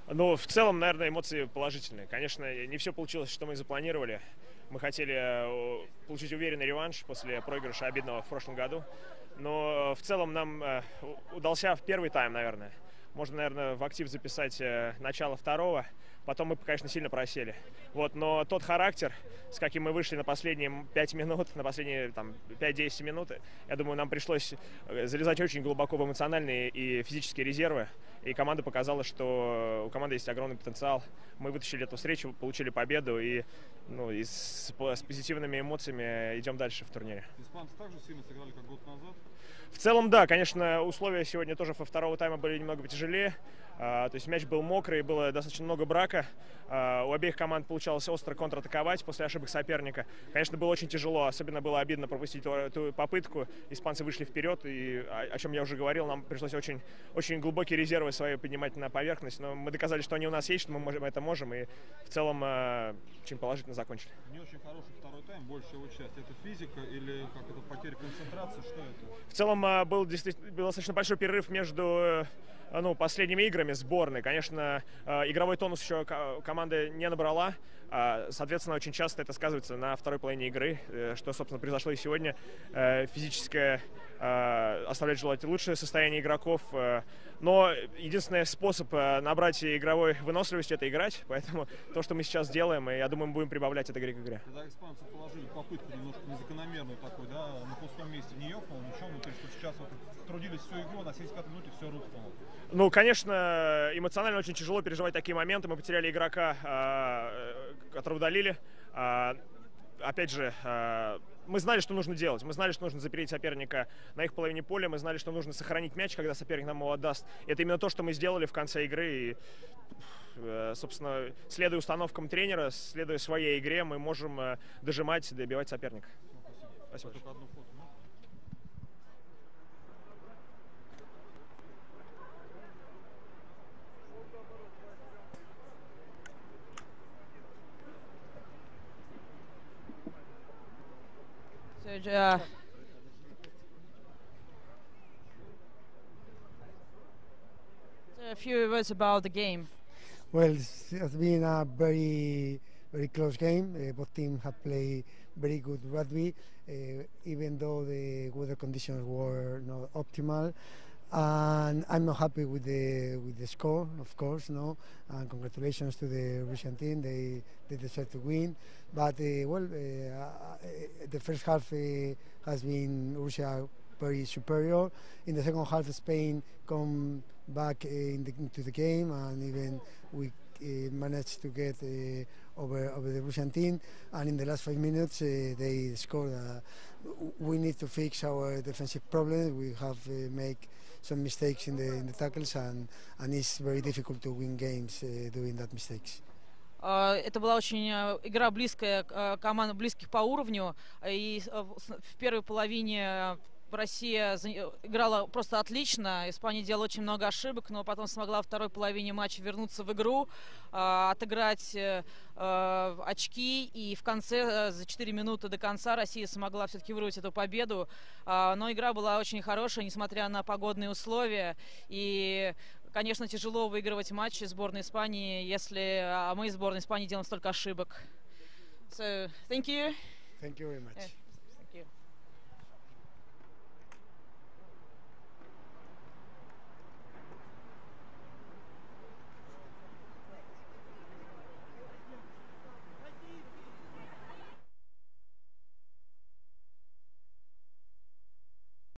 Ну, в целом, наверное, эмоции положительные. Конечно, не все получилось, что мы запланировали. Мы хотели получить уверенный реванш после проигрыша обидного в прошлом году. Но в целом нам удался в первый тайм, наверное. Можно, наверное, в актив записать начало второго. Потом мы, конечно, сильно просели. Вот, но тот характер, с каким мы вышли на последние 5 минут, на последние 5-10 минут, я думаю, нам пришлось залезать очень глубоко в эмоциональные и физические резервы. И команда показала, что у команды есть огромный потенциал. Мы вытащили эту встречу, получили победу и с позитивными эмоциями идем дальше в турнире. Испанцы также сильно сыграли, как год назад? В целом, да, конечно, условия сегодня тоже во второго тайма были немного потяжелее. То есть мяч был мокрый, было достаточно много брака. У обеих команд получалось остро контратаковать после ошибок соперника. Конечно, было очень тяжело, особенно было обидно пропустить эту попытку. Испанцы вышли вперед, и о чем я уже говорил, нам пришлось очень глубокие резервы свои поднимать на поверхность. Но мы доказали, что они у нас есть, что мы это можем, и в целом очень положительно закончили. Не очень хороший второй тайм, большая его часть. Это физика или как это, потеря концентрации? Что это? В целом был достаточно большой перерыв между последними играми сборной. Конечно, игровой тонус еще команда не набрала. Соответственно, очень часто это сказывается на второй половине игры, что, собственно, произошло и сегодня. Физическое оставляет желать лучшее состояние игроков. Но единственный способ набрать игровой выносливости – это играть. Поэтому то, что мы сейчас делаем, и я думаю, мы будем прибавлять от игры к игре. Когда испанцы положили попытку немножко незакономерную такой, да, на пустом месте не ёкнуло, ничего, но то есть сейчас вот трудились всю игру, на 75 минуте все рухнуло. Ну, конечно, эмоционально очень тяжело переживать такие моменты. Мы потеряли игрока, которого удалили. Опять же, мы знали, что нужно делать. Мы знали, что нужно запереть соперника на их половине поля. Мы знали, что нужно сохранить мяч, когда соперник нам его отдаст. И это именно то, что мы сделали в конце игры. И, собственно, следуя установкам тренера, следуя своей игре, мы можем дожимать, добивать соперника. Спасибо. A few words about the game. Well, it has been a very close game. Both teams have played very good rugby, even though the weather conditions were not optimal. And I'm not happy with the score, of course, no. And congratulations to the Russian team; they deserve to win. But the first half has been Russia very superior. In the second half, Spain come back into the game, and even we managed to get over the Russian team. And in the last 5 minutes, they scored. We need to fix our defensive problems. We have made some mistakes in the tackles, and it's very difficult to win games doing that mistakes. Это была очень игра близкая, команда близких по уровню. И в первой половине Россия играла просто отлично. Испания делала очень много ошибок, но потом смогла во второй половине матча вернуться в игру, отыграть очки. И в конце, за 4 минуты до конца, Россия смогла все-таки вырвать эту победу. Но игра была очень хорошая, несмотря на погодные условия. И, конечно, тяжело выигрывать матчи сборной Испании, если мы, сборной Испании, делаем столько ошибок. So, thank you. Thank you very much. Thank you.